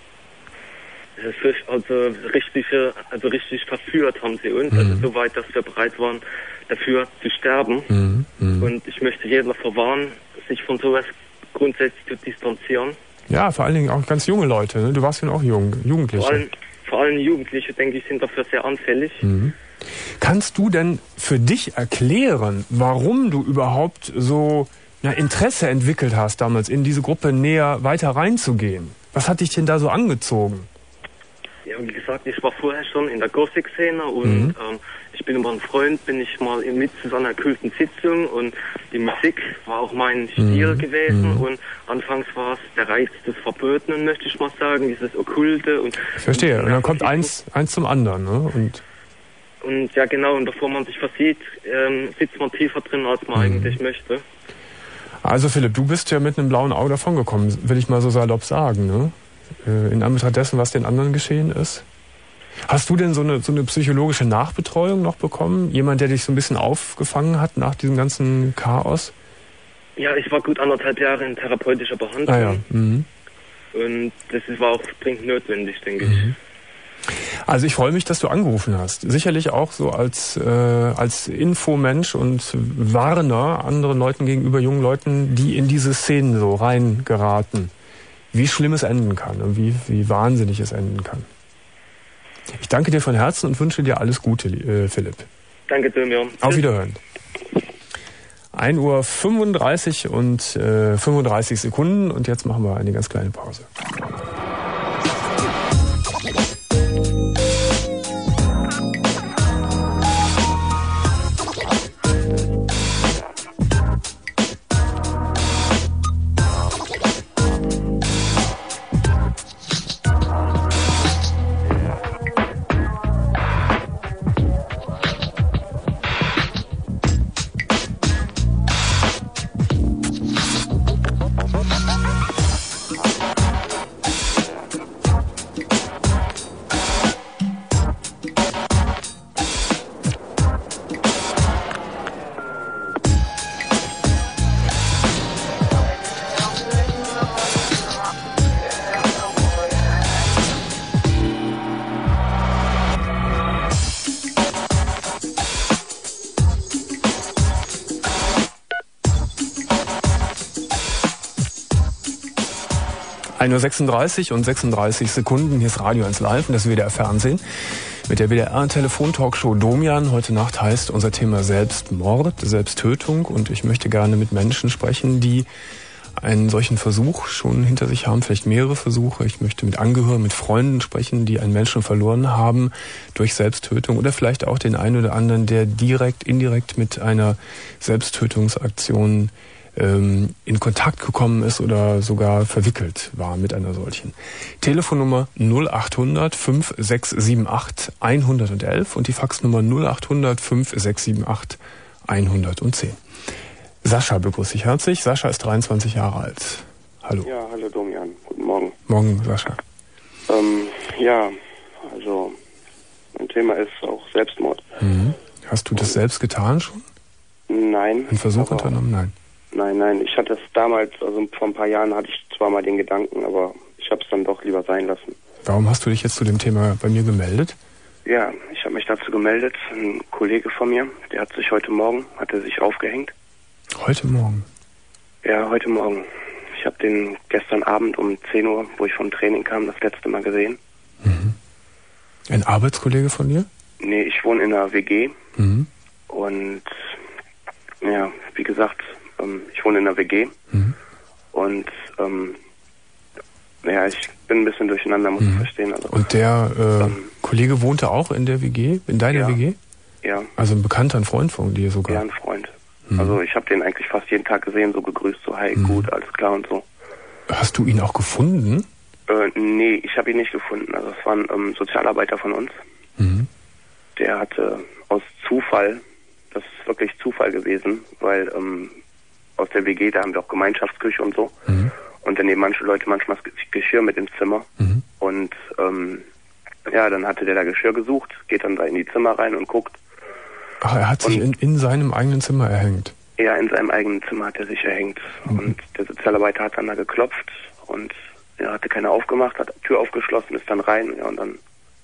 Das ist also richtig, also richtig verführt haben sie uns, mhm. also so weit, dass wir bereit waren, dafür zu sterben. Mhm. Mhm. Und ich möchte jeden davor warnen, sich von sowas grundsätzlich zu distanzieren. Ja, vor allen Dingen auch ganz junge Leute, ne? Du warst ja auch jung, Jugendliche. Vor allem, vor allem Jugendliche, denke ich, sind dafür sehr anfällig. Mhm. Kannst du denn für dich erklären, warum du überhaupt so ja, Interesse entwickelt hast, damals in diese Gruppe näher weiter reinzugehen? Was hat dich denn da so angezogen? Ja, wie gesagt, ich war vorher schon in der Gothic-Szene und mhm. ähm, ich bin über einen Freund, bin ich mal mit zu so einer kulten Sitzung, und die Musik war auch mein Stil mhm. gewesen, mhm. und anfangs war es der Reiz des Verbotenen, möchte ich mal sagen, dieses Okkulte. Und ich verstehe, und, und dann kommt eins, eins zum anderen, ne? Und, und ja genau, und bevor man sich versieht, ähm, sitzt man tiefer drin, als man mhm. eigentlich möchte. Also Philipp, du bist ja mit einem blauen Auge davongekommen, will ich mal so salopp sagen, ne? In Anbetracht dessen, was den anderen geschehen ist. Hast du denn so eine, so eine psychologische Nachbetreuung noch bekommen? Jemand, der dich so ein bisschen aufgefangen hat nach diesem ganzen Chaos? Ja, ich war gut anderthalb Jahre in therapeutischer Behandlung. Ah, ja. Mhm. Und das ist, war auch dringend notwendig, denke mhm. ich. Also ich freue mich, dass du angerufen hast. Sicherlich auch so als äh, als Infomensch und Warner anderen Leuten gegenüber, jungen Leuten, die in diese Szenen so reingeraten. Wie schlimm es enden kann und wie, wie wahnsinnig es enden kann. Ich danke dir von Herzen und wünsche dir alles Gute, äh, Philipp. Danke, Domian. Auf Wiederhören. ein Uhr fünfunddreißig und äh, fünfunddreißig Sekunden und jetzt machen wir eine ganz kleine Pause. ein Uhr sechsunddreißig und sechsunddreißig Sekunden. Hier ist Radio eins Live und das W D R Fernsehen mit der W D R-Telefon-Talkshow Domian. Heute Nacht heißt unser Thema Selbstmord, Selbsttötung und ich möchte gerne mit Menschen sprechen, die einen solchen Versuch schon hinter sich haben, vielleicht mehrere Versuche. Ich möchte mit Angehörigen, mit Freunden sprechen, die einen Menschen verloren haben durch Selbsttötung oder vielleicht auch den einen oder anderen, der direkt, indirekt mit einer Selbsttötungsaktion in Kontakt gekommen ist oder sogar verwickelt war mit einer solchen. Telefonnummer null acht hundert fünf sechs sieben acht hundertelf und die Faxnummer null acht hundert fünf sechs sieben acht hundertzehn. Sascha begrüße ich herzlich. Sascha ist dreiundzwanzig Jahre alt. Hallo. Ja, hallo Domian. Guten Morgen. Morgen, Sascha. Ähm, ja, also mein Thema ist auch Selbstmord. Mhm. Hast du das selbst getan schon? Nein. Einen Versuch unternommen? Nein. Nein, nein, ich hatte es damals, also vor ein paar Jahren hatte ich zwar mal den Gedanken, aber ich habe es dann doch lieber sein lassen. Warum hast du dich jetzt zu dem Thema bei mir gemeldet? Ja, ich habe mich dazu gemeldet. Ein Kollege von mir, der hat sich heute Morgen, hat er sich aufgehängt. Heute Morgen? Ja, heute Morgen. Ich habe den gestern Abend um zehn Uhr, wo ich vom Training kam, das letzte Mal gesehen. Mhm. Ein Arbeitskollege von dir? Nee, ich wohne in einer W G. Mhm. Und ja, wie gesagt, ich wohne in einer W G mhm. und ähm, ja, ich bin ein bisschen durcheinander, muss mhm. ich verstehen. Also, und der äh, ähm, Kollege wohnte auch in der W G, in deiner ja, W G? Ja. Also ein Bekannter, ein Freund von dir sogar? Ja, ein Freund. Mhm. Also ich habe den eigentlich fast jeden Tag gesehen, so gegrüßt, so hey, mhm. gut, alles klar und so. Hast du ihn auch gefunden? Äh, nee, ich habe ihn nicht gefunden. Also es war ein ähm, Sozialarbeiter von uns. Mhm. Der hatte aus Zufall, das ist wirklich Zufall gewesen, weil ähm, aus der W G, da haben wir auch Gemeinschaftsküche und so. Mhm. Und dann nehmen manche Leute manchmal das Geschirr mit ins Zimmer. Mhm. Und ähm, ja, dann hatte der da Geschirr gesucht, geht dann da in die Zimmer rein und guckt. Ach, er hat sich in, in seinem eigenen Zimmer erhängt? Ja, in seinem eigenen Zimmer hat er sich erhängt. Mhm. Und der Sozialarbeiter hat dann da geklopft und er hatte keine aufgemacht, hat die Tür aufgeschlossen, ist dann rein, ja, und dann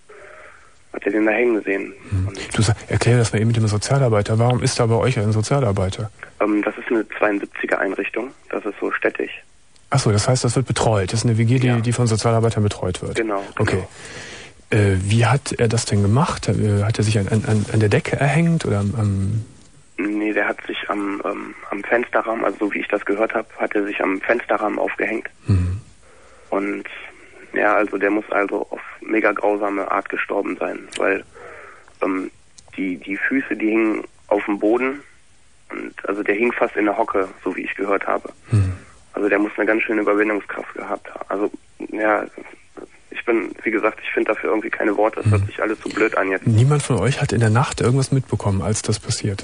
hat er den da hängen gesehen. Mhm. Du sag, erklär das mal eben mit dem Sozialarbeiter. Warum ist da bei euch ein Sozialarbeiter? Ähm, das ist eine zweiundsiebziger Einrichtung, das ist so städtisch. Achso, das heißt, das wird betreut. Das ist eine W G, die, ja. die von Sozialarbeitern betreut wird. Genau. Okay. Genau. Äh, wie hat er das denn gemacht? Hat er sich an, an, an der Decke erhängt oder am... am nee, der hat sich am, ähm, am Fensterrahmen, also so wie ich das gehört habe, hat er sich am Fensterrahmen aufgehängt. Mhm. Und ja, also der muss also auf mega grausame Art gestorben sein, weil ähm, die, die Füße, die hingen auf dem Boden und also der hing fast in der Hocke, so wie ich gehört habe. Mhm. Also der muss eine ganz schöne Überwindungskraft gehabt haben. Also ja, ich bin, wie gesagt, ich finde dafür irgendwie keine Worte. Es mhm. hört sich alles so blöd an jetzt. Niemand von euch hat in der Nacht irgendwas mitbekommen, als das passiert ist?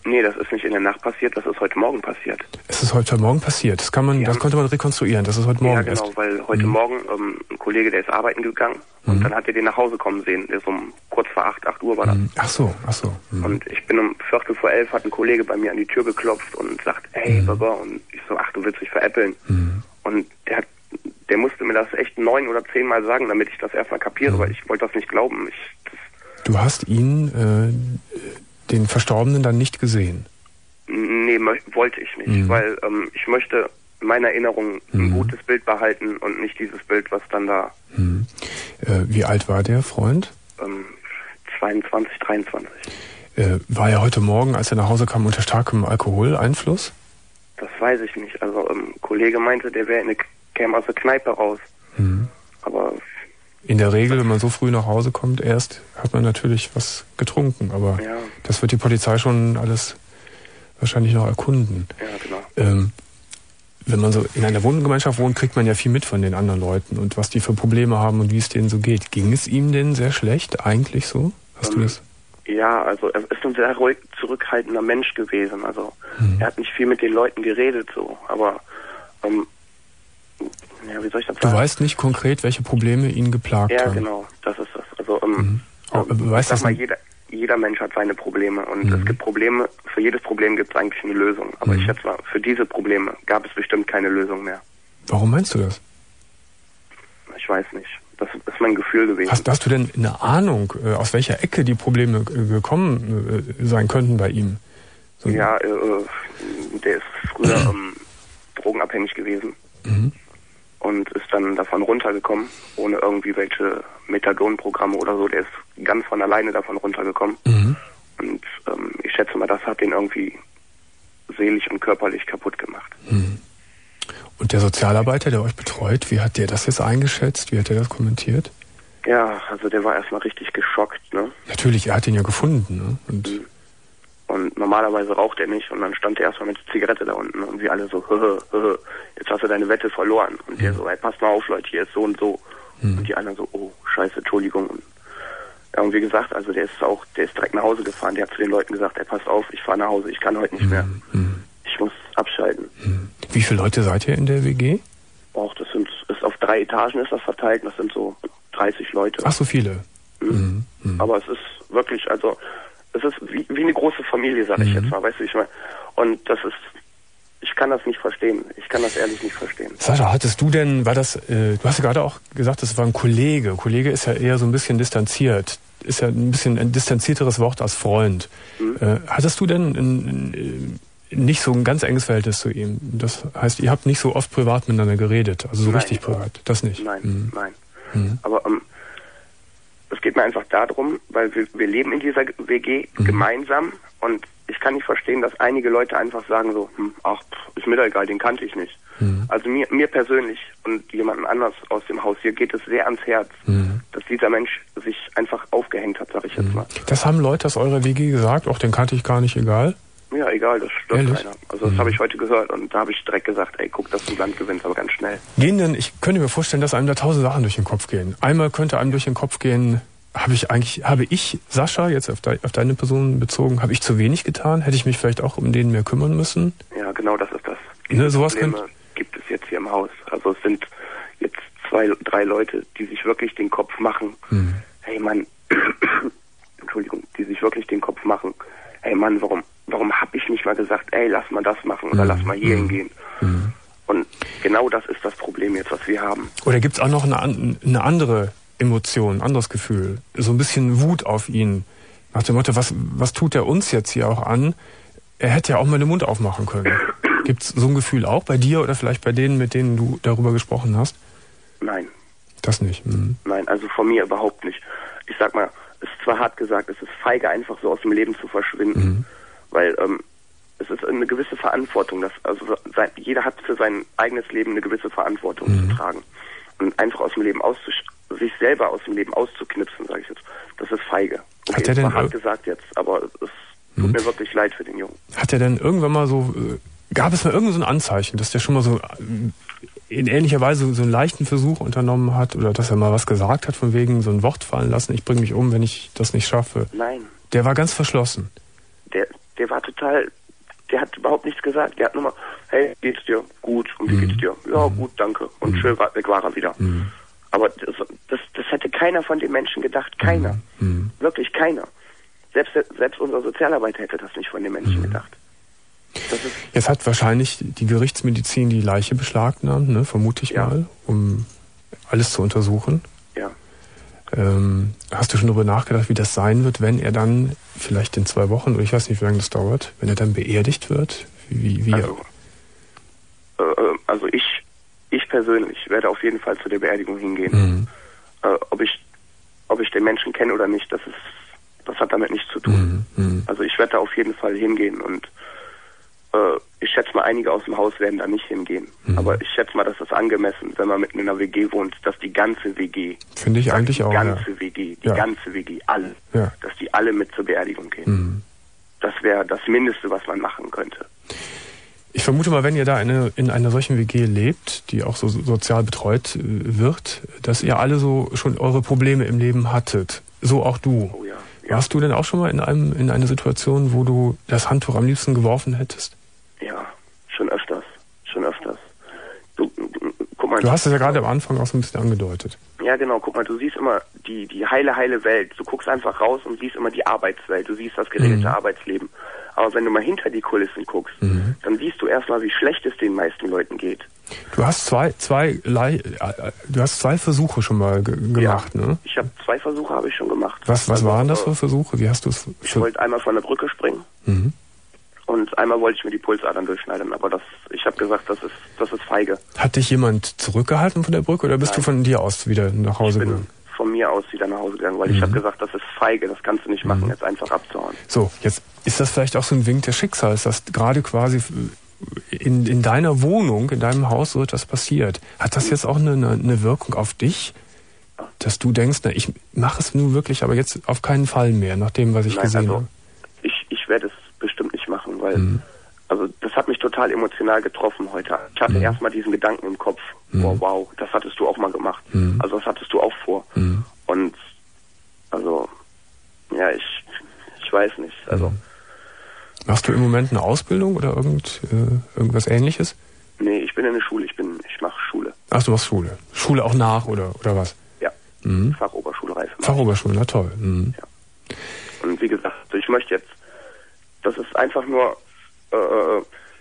Nee, das ist nicht in der Nacht passiert, das ist heute Morgen passiert. Es ist heute Morgen passiert. Das kann man, ja. das konnte man rekonstruieren. Das ist heute Morgen. Ja, genau, erst. weil heute mhm. Morgen ähm, ein Kollege, der ist arbeiten gegangen mhm. und dann hat er den nach Hause kommen sehen. Der ist um kurz vor acht, acht Uhr war das. Mhm. Ach so, ach so. Mhm. Und ich bin um Viertel vor elf, hat ein Kollege bei mir an die Tür geklopft und sagt, hey, mhm. Baba, und ich so, ach, du willst mich veräppeln. Mhm. Und der hat, der musste mir das echt neun oder zehn Mal sagen, damit ich das erstmal kapiere, mhm. weil ich wollte das nicht glauben. Ich, das du hast ihn, äh, den Verstorbenen dann nicht gesehen? Nee, wollte ich nicht, mhm. weil ähm, ich möchte in meiner Erinnerung ein mhm. gutes Bild behalten und nicht dieses Bild, was dann da... Mhm. Äh, wie alt war der Freund? Ähm, zweiundzwanzig, dreiundzwanzig. Äh, war er heute Morgen, als er nach Hause kam, unter starkem Alkoholeinfluss? Das weiß ich nicht. Also ähm, ein Kollege meinte, der wäre in eine, käme aus der Kneipe raus. Mhm. Aber... In der Regel, wenn man so früh nach Hause kommt, erst hat man natürlich was getrunken, aber ja. das wird die Polizei schon alles wahrscheinlich noch erkunden. Ja, genau. Ähm, wenn man so in einer Wohngemeinschaft wohnt, kriegt man ja viel mit von den anderen Leuten und was die für Probleme haben und wie es denen so geht. Ging es ihm denn sehr schlecht eigentlich so? Hast ähm, du das? Ja, also er ist ein sehr ruhig, zurückhaltender Mensch gewesen. Also mhm. er hat nicht viel mit den Leuten geredet, so, aber ähm, ja, wie soll ich das sagen? Du weißt nicht konkret, welche Probleme ihn geplagt ja, haben. Ja, genau, das ist das. Also ähm, mhm. oh, ähm, weißt sag das mal, jeder, jeder Mensch hat seine Probleme und mhm. es gibt Probleme, für jedes Problem gibt es eigentlich eine Lösung. Aber mhm. ich schätze mal, für diese Probleme gab es bestimmt keine Lösung mehr. Warum meinst du das? Ich weiß nicht. Das ist mein Gefühl gewesen. Hast, hast du denn eine Ahnung, aus welcher Ecke die Probleme gekommen sein könnten bei ihm? So ja, äh, der ist früher ähm, drogenabhängig gewesen. Mhm. Und ist dann davon runtergekommen, ohne irgendwie welche Methadon-Programme oder so. Der ist ganz von alleine davon runtergekommen. Mhm. Und ähm, ich schätze mal, das hat den irgendwie seelisch und körperlich kaputt gemacht. Mhm. Und der Sozialarbeiter, der euch betreut, wie hat der das jetzt eingeschätzt? Wie hat der das kommentiert? Ja, also der war erstmal richtig geschockt, ne? Natürlich, er hat ihn ja gefunden, ne? Und mhm. Und normalerweise raucht er nicht und dann stand er erstmal mit der Zigarette da unten und wir alle so, hö, hö, jetzt hast du deine Wette verloren. Und mhm. der so, ey, passt mal auf, Leute, hier ist so und so. Mhm. Und die anderen so, oh, scheiße, Entschuldigung. Und, ja, und wie gesagt, also der ist auch, der ist direkt nach Hause gefahren, der hat zu den Leuten gesagt, ey, passt auf, ich fahre nach Hause, ich kann heute nicht mehr. Mhm. Ich muss abschalten. Mhm. Wie viele Leute seid ihr in der W G? Och, das sind, ist auf drei Etagen ist das verteilt, das sind so dreißig Leute. Ach, so viele? Mhm. Mhm. Aber es ist wirklich, also, es ist wie, wie eine große Familie, sag ich mhm. jetzt mal, weißt du, wie ich meine. Und das ist, ich kann das nicht verstehen. Ich kann das ehrlich nicht verstehen. Sascha, hattest du denn, war das, äh, du hast ja gerade auch gesagt, das war ein Kollege. Kollege ist ja eher so ein bisschen distanziert. Ist ja ein bisschen ein distanzierteres Wort als Freund. Mhm. Äh, hattest du denn ein, ein, nicht so ein ganz enges Verhältnis zu ihm? Das heißt, ihr habt nicht so oft privat miteinander geredet, also so nein, richtig privat. Das nicht? Nein, mhm. nein. Mhm. Aber ähm, es geht mir einfach darum, weil wir, wir leben in dieser W G mhm. gemeinsam und ich kann nicht verstehen, dass einige Leute einfach sagen so, hm, ach, pff, ist mir doch egal, den kannte ich nicht. Mhm. Also mir, mir persönlich und jemandem anders aus dem Haus hier geht es sehr ans Herz, mhm. dass dieser Mensch sich einfach aufgehängt hat, sag ich jetzt mal. Das haben Leute aus eurer W G gesagt, auch den kannte ich gar nicht, egal? Ja, egal, das stört Ehrlich? keiner. Also das mhm. habe ich heute gehört und da habe ich direkt gesagt, ey, guck, dass du Land gewinnst, aber ganz schnell. Gehen denn, ich könnte mir vorstellen, dass einem da tausend Sachen durch den Kopf gehen. Einmal könnte einem durch den Kopf gehen, habe ich eigentlich, habe ich, Sascha, jetzt auf, de, auf deine Person bezogen, habe ich zu wenig getan? Hätte ich mich vielleicht auch um den mehr kümmern müssen? Ja, genau, das ist das. Ne, sowas Probleme könnt... gibt es jetzt hier im Haus. Also es sind jetzt zwei, drei Leute, die sich wirklich den Kopf machen. Mhm. Hey Mann, Entschuldigung, die sich wirklich den Kopf machen. Hey Mann, warum, warum habe ich nicht mal gesagt, ey, lass mal das machen oder mhm. lass mal hier mhm. hingehen? Mhm. Und genau das ist das Problem jetzt, was wir haben. Oder gibt es auch noch eine, eine andere Emotion, anderes Gefühl, so ein bisschen Wut auf ihn, nach dem Motto, was, was tut er uns jetzt hier auch an? Er hätte ja auch mal den Mund aufmachen können. Gibt es so ein Gefühl auch bei dir oder vielleicht bei denen, mit denen du darüber gesprochen hast? Nein. Das nicht? Mhm. Nein, also von mir überhaupt nicht. Ich sag mal, es ist zwar hart gesagt, es ist feige, einfach so aus dem Leben zu verschwinden, mhm. weil ähm, es ist eine gewisse Verantwortung, dass, also sein, jeder hat für sein eigenes Leben eine gewisse Verantwortung mhm. zu tragen. Und einfach aus dem Leben auszusch sich selber aus dem Leben auszuknipsen, sage ich jetzt, das ist feige. Okay, hat er denn das war hart gesagt jetzt, aber es tut mhm. mir wirklich leid für den Jungen. Hat er denn irgendwann mal so, gab es mal irgend so ein Anzeichen, dass der schon mal so in ähnlicher Weise so einen leichten Versuch unternommen hat oder dass er mal was gesagt hat, von wegen so ein Wort fallen lassen, ich bringe mich um, wenn ich das nicht schaffe? Nein. Der war ganz verschlossen? Der, der war total, der hat überhaupt nichts gesagt. Der hat nur mal, hey, geht's dir? Gut. Und wie mhm. geht's dir? Ja, gut, danke. Und mhm. schön weg war er wieder. Mhm. Aber das, das, das hätte keiner von den Menschen gedacht. Keiner. Mhm. Wirklich keiner. Selbst, selbst unsere Sozialarbeiter hätte das nicht von den Menschen mhm. gedacht. Das ist Jetzt hat wahrscheinlich die Gerichtsmedizin die Leiche beschlagnahmt, ne, vermute ich ja. mal, um alles zu untersuchen. Ja. Ähm, hast du schon darüber nachgedacht, wie das sein wird, wenn er dann vielleicht in zwei Wochen, oder ich weiß nicht, wie lange das dauert, wenn er dann beerdigt wird? Wie, wie also, äh, also ich, ich persönlich werde auf jeden Fall zu der Beerdigung hingehen. Mhm. Äh, ob ich, ob ich den Menschen kenne oder nicht, das ist, das hat damit nichts zu tun. Mhm. Mhm. Also ich werde da auf jeden Fall hingehen und äh, ich schätze mal, einige aus dem Haus werden da nicht hingehen. Mhm. Aber ich schätze mal, dass das angemessen, wenn man mitten in einer W G wohnt, dass die ganze W G, finde ich eigentlich auch, die ganze ja. W G, die ja. ganze W G, alle, ja. dass die alle mit zur Beerdigung gehen. Mhm. Das wäre das Mindeste, was man machen könnte. Ich vermute mal, wenn ihr da eine, in einer solchen W G lebt, die auch so sozial betreut äh, wird, dass ihr alle so schon eure Probleme im Leben hattet. So auch du. Oh ja. Ja. Warst du denn auch schon mal in einem in einer Situation, wo du das Handtuch am liebsten geworfen hättest? Ja, schon öfters. Schon öfters. Du, guck mal, du hast es ja gerade am Anfang auch so ein bisschen angedeutet. Ja, genau. Guck mal, du siehst immer die, die heile, heile Welt. Du guckst einfach raus und siehst immer die Arbeitswelt. Du siehst das geregelte mhm. Arbeitsleben. Aber wenn du mal hinter die Kulissen guckst, mhm. dann siehst du erstmal, wie schlecht es den meisten Leuten geht. Du hast zwei, zwei, du hast zwei Versuche schon mal ge gemacht, ja, ne? Ich habe zwei Versuche habe ich schon gemacht. Was, was also, waren das für Versuche? Wie hast du es? Ich wollte einmal von der Brücke springen. Mhm. Und einmal wollte ich mir die Pulsadern durchschneiden, aber das, ich habe gesagt, das ist, das ist feige. Hat dich jemand zurückgehalten von der Brücke oder bist Nein. du von dir aus wieder nach Hause ich bin gegangen? Von mir aus wieder nach Hause gegangen, weil mhm. ich habe gesagt, das ist feige, das kannst du nicht machen, mhm. jetzt einfach abzuhauen. So, jetzt ist das vielleicht auch so ein Wink des Schicksals, dass gerade quasi in, in deiner Wohnung, in deinem Haus so etwas passiert. Hat das jetzt auch eine, eine Wirkung auf dich, dass du denkst, na, ich mache es nun wirklich, aber jetzt auf keinen Fall mehr, nach dem, was ich Nein, gesehen also, habe? Ich, ich werde es bestimmt nicht machen, weil mhm. also das hat mich total emotional getroffen heute. Ich hatte mhm. erstmal diesen Gedanken im Kopf, mhm. wow, wow, das hattest du auch mal gemacht. Mhm. Also das hattest du auch vor. Mhm. Und also, ja, ich, ich weiß nicht. Also mhm. Machst du im Moment eine Ausbildung oder irgend, äh, irgendwas Ähnliches? Nee, ich bin in der Schule, ich bin, ich mache Schule. Ach, du machst Schule. Schule auch nach oder, oder was? Ja, mhm. Fachoberschulreife. Fachoberschule, na toll. Mhm. Ja. Und wie gesagt, ich möchte jetzt, das ist einfach nur, äh,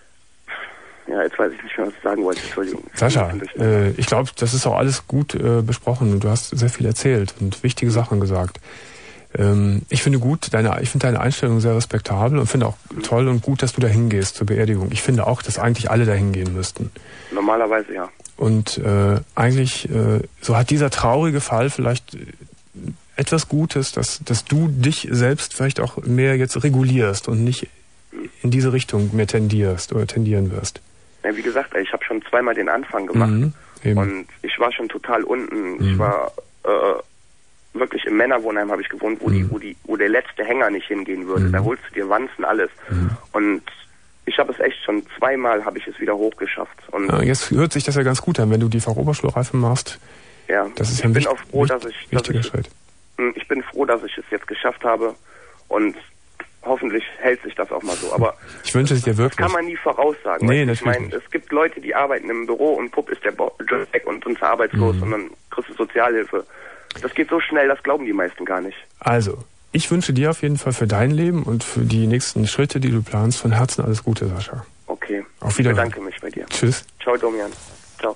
ja, jetzt weiß ich nicht mehr, was ich sagen wollte, Entschuldigung. Sascha, äh, ich glaube, das ist auch alles gut äh, besprochen und du hast sehr viel erzählt und wichtige Sachen gesagt. Ähm, ich finde gut, deine, ich finde deine Einstellung sehr respektabel und finde auch mhm. toll und gut, dass du da hingehst zur Beerdigung. Ich finde auch, dass eigentlich alle da hingehen müssten. Normalerweise ja. Und äh, eigentlich, äh, so hat dieser traurige Fall vielleicht äh, etwas Gutes, dass, dass du dich selbst vielleicht auch mehr jetzt regulierst und nicht in diese Richtung mehr tendierst oder tendieren wirst. Ja, wie gesagt, ich habe schon zweimal den Anfang gemacht mhm, und ich war schon total unten. Mhm. Ich war äh, wirklich im Männerwohnheim habe ich gewohnt, wo mhm. die, wo die, wo der letzte Hänger nicht hingehen würde. Mhm. Da holst du dir Wanzen, alles. Mhm. Und ich habe es echt schon zweimal habe ich es wieder hochgeschafft. Und ja, jetzt hört sich das ja ganz gut an, wenn du die Fachoberschulreife machst. Ja, das ist ja ein ich bin wichtig, auch froh, dass ich, dass wichtiger ich Schritt. Ich bin froh, dass ich es jetzt geschafft habe und hoffentlich hält sich das auch mal so. Aber ich wünsche es dir wirklich. Das kann man nie voraussagen. Nee, ich meine, es gibt Leute, die arbeiten im Büro und pupp ist der Job weg und sind arbeitslos mhm. und dann kriegst du Sozialhilfe. Das geht so schnell, das glauben die meisten gar nicht. Also, ich wünsche dir auf jeden Fall für dein Leben und für die nächsten Schritte, die du planst, von Herzen alles Gute, Sascha. Okay. Auf Wiedersehen. Ich bedanke mich bei dir. Tschüss. Ciao, Domian. Ciao.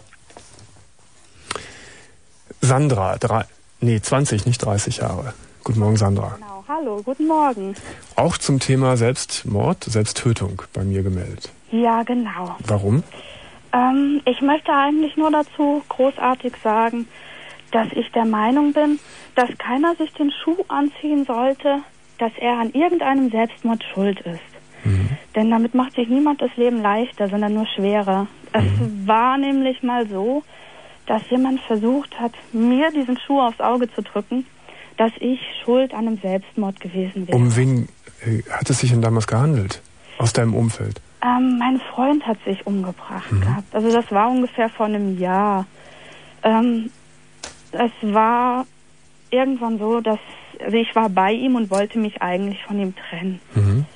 Sandra, drei, nee, zwanzig, nicht dreißig Jahre. Guten Morgen, Sandra. Genau, hallo, guten Morgen. Auch zum Thema Selbstmord, Selbsttötung bei mir gemeldet. Ja, genau. Warum? Ähm, ich möchte eigentlich nur dazu großartig sagen, dass ich der Meinung bin, dass keiner sich den Schuh anziehen sollte, dass er an irgendeinem Selbstmord schuld ist. Mhm. Denn damit macht sich niemand das Leben leichter, sondern nur schwerer. Es mhm. war nämlich mal so, dass jemand versucht hat, mir diesen Schuh aufs Auge zu drücken, dass ich schuld an einem Selbstmord gewesen wäre. Um wen äh, hat es sich denn damals gehandelt? Aus deinem Umfeld? Ähm, mein Freund hat sich umgebracht mhm. gehabt. Also das war ungefähr vor einem Jahr. Ähm, es war irgendwann so, dass also ich war bei ihm und wollte mich eigentlich von ihm trennen. Mhm.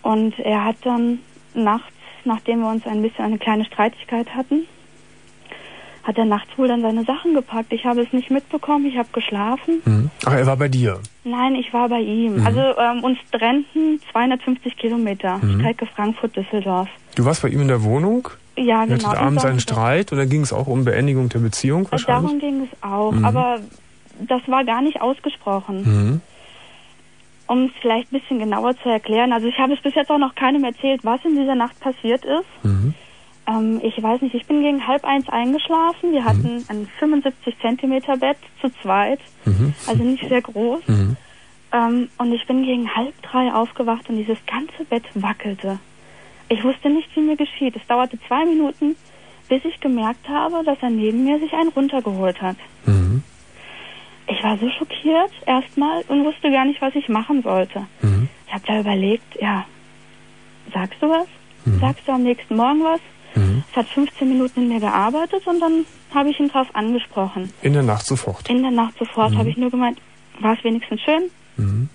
Und er hat dann nachts, nachdem wir uns ein bisschen eine kleine Streitigkeit hatten, hat er nachts wohl dann seine Sachen gepackt. Ich habe es nicht mitbekommen, ich habe geschlafen. Mhm. Ach, er war bei dir? Nein, ich war bei ihm. Mhm. Also ähm, uns trennten zweihundertfünfzig Kilometer, mhm. Strecke Frankfurt-Düsseldorf. Du warst bei ihm in der Wohnung? Ja, Ihr genau. hattet abends einen Streit und dann ging es auch um Beendigung der Beziehung wahrscheinlich? Darum ging es auch, mhm. aber das war gar nicht ausgesprochen. Mhm. Um es vielleicht ein bisschen genauer zu erklären, also ich habe es bis jetzt auch noch keinem erzählt, was in dieser Nacht passiert ist. Mhm. Ähm, ich weiß nicht, ich bin gegen halb eins eingeschlafen. Wir hatten mhm. ein fünfundsiebzig Zentimeter Bett zu zweit, mhm. also nicht sehr groß. Mhm. Ähm, und ich bin gegen halb drei aufgewacht und dieses ganze Bett wackelte. Ich wusste nicht, wie mir geschieht. Es dauerte zwei Minuten, bis ich gemerkt habe, dass er neben mir sich einen runtergeholt hat. Mhm. Ich war so schockiert erstmal und wusste gar nicht, was ich machen sollte. Mhm. Ich habe da überlegt, ja, sagst du was? Mhm. Sagst du am nächsten Morgen was? Mhm. Es hat fünfzehn Minuten in mir gearbeitet und dann habe ich ihn drauf angesprochen. In der Nacht sofort? In der Nacht sofort mhm. habe ich nur gemeint, war es wenigstens schön? Mhm.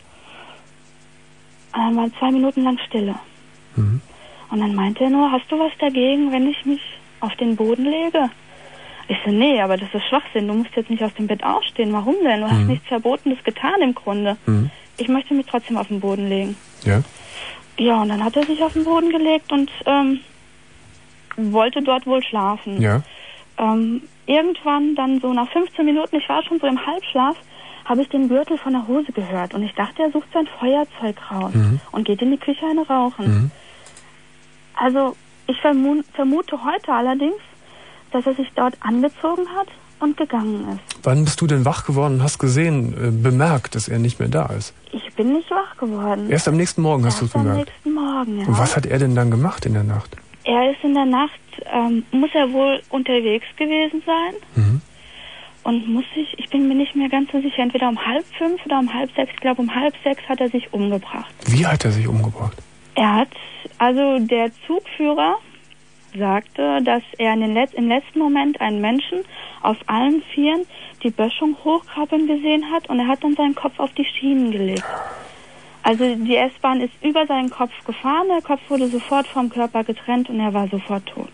Und dann waren zwei Minuten lang Stille. Mhm. Und dann meinte er nur, hast du was dagegen, wenn ich mich auf den Boden lege? Ich so, nee, aber das ist Schwachsinn. Du musst jetzt nicht aus dem Bett aufstehen. Warum denn? Du mhm. hast nichts Verbotenes getan im Grunde. Mhm. Ich möchte mich trotzdem auf den Boden legen. Ja. Ja, und dann hat er sich auf den Boden gelegt und ähm, wollte dort wohl schlafen. Ja. Ähm, irgendwann dann so nach fünfzehn Minuten, ich war schon so im Halbschlaf, habe ich den Gürtel von der Hose gehört. Und ich dachte, er sucht sein Feuerzeug raus mhm. und geht in die Küche eine rauchen. Mhm. Also ich vermu- vermute heute allerdings, dass er sich dort angezogen hat und gegangen ist. Wann bist du denn wach geworden und hast gesehen, äh, bemerkt, dass er nicht mehr da ist? Ich bin nicht wach geworden. Erst am nächsten Morgen hast du es bemerkt? Erst am nächsten Morgen, ja. Und was hat er denn dann gemacht in der Nacht? Er ist in der Nacht, ähm, muss er wohl unterwegs gewesen sein. Mhm. Und muss sich, ich bin mir nicht mehr ganz so sicher, entweder um halb fünf oder um halb sechs, ich glaube um halb sechs hat er sich umgebracht. Wie hat er sich umgebracht? Er hat, also der Zugführer sagte, dass er in den Let- im letzten Moment einen Menschen auf allen Vieren die Böschung hochkrabbeln gesehen hat und er hat dann seinen Kopf auf die Schienen gelegt. Also die S-Bahn ist über seinen Kopf gefahren, der Kopf wurde sofort vom Körper getrennt und er war sofort tot.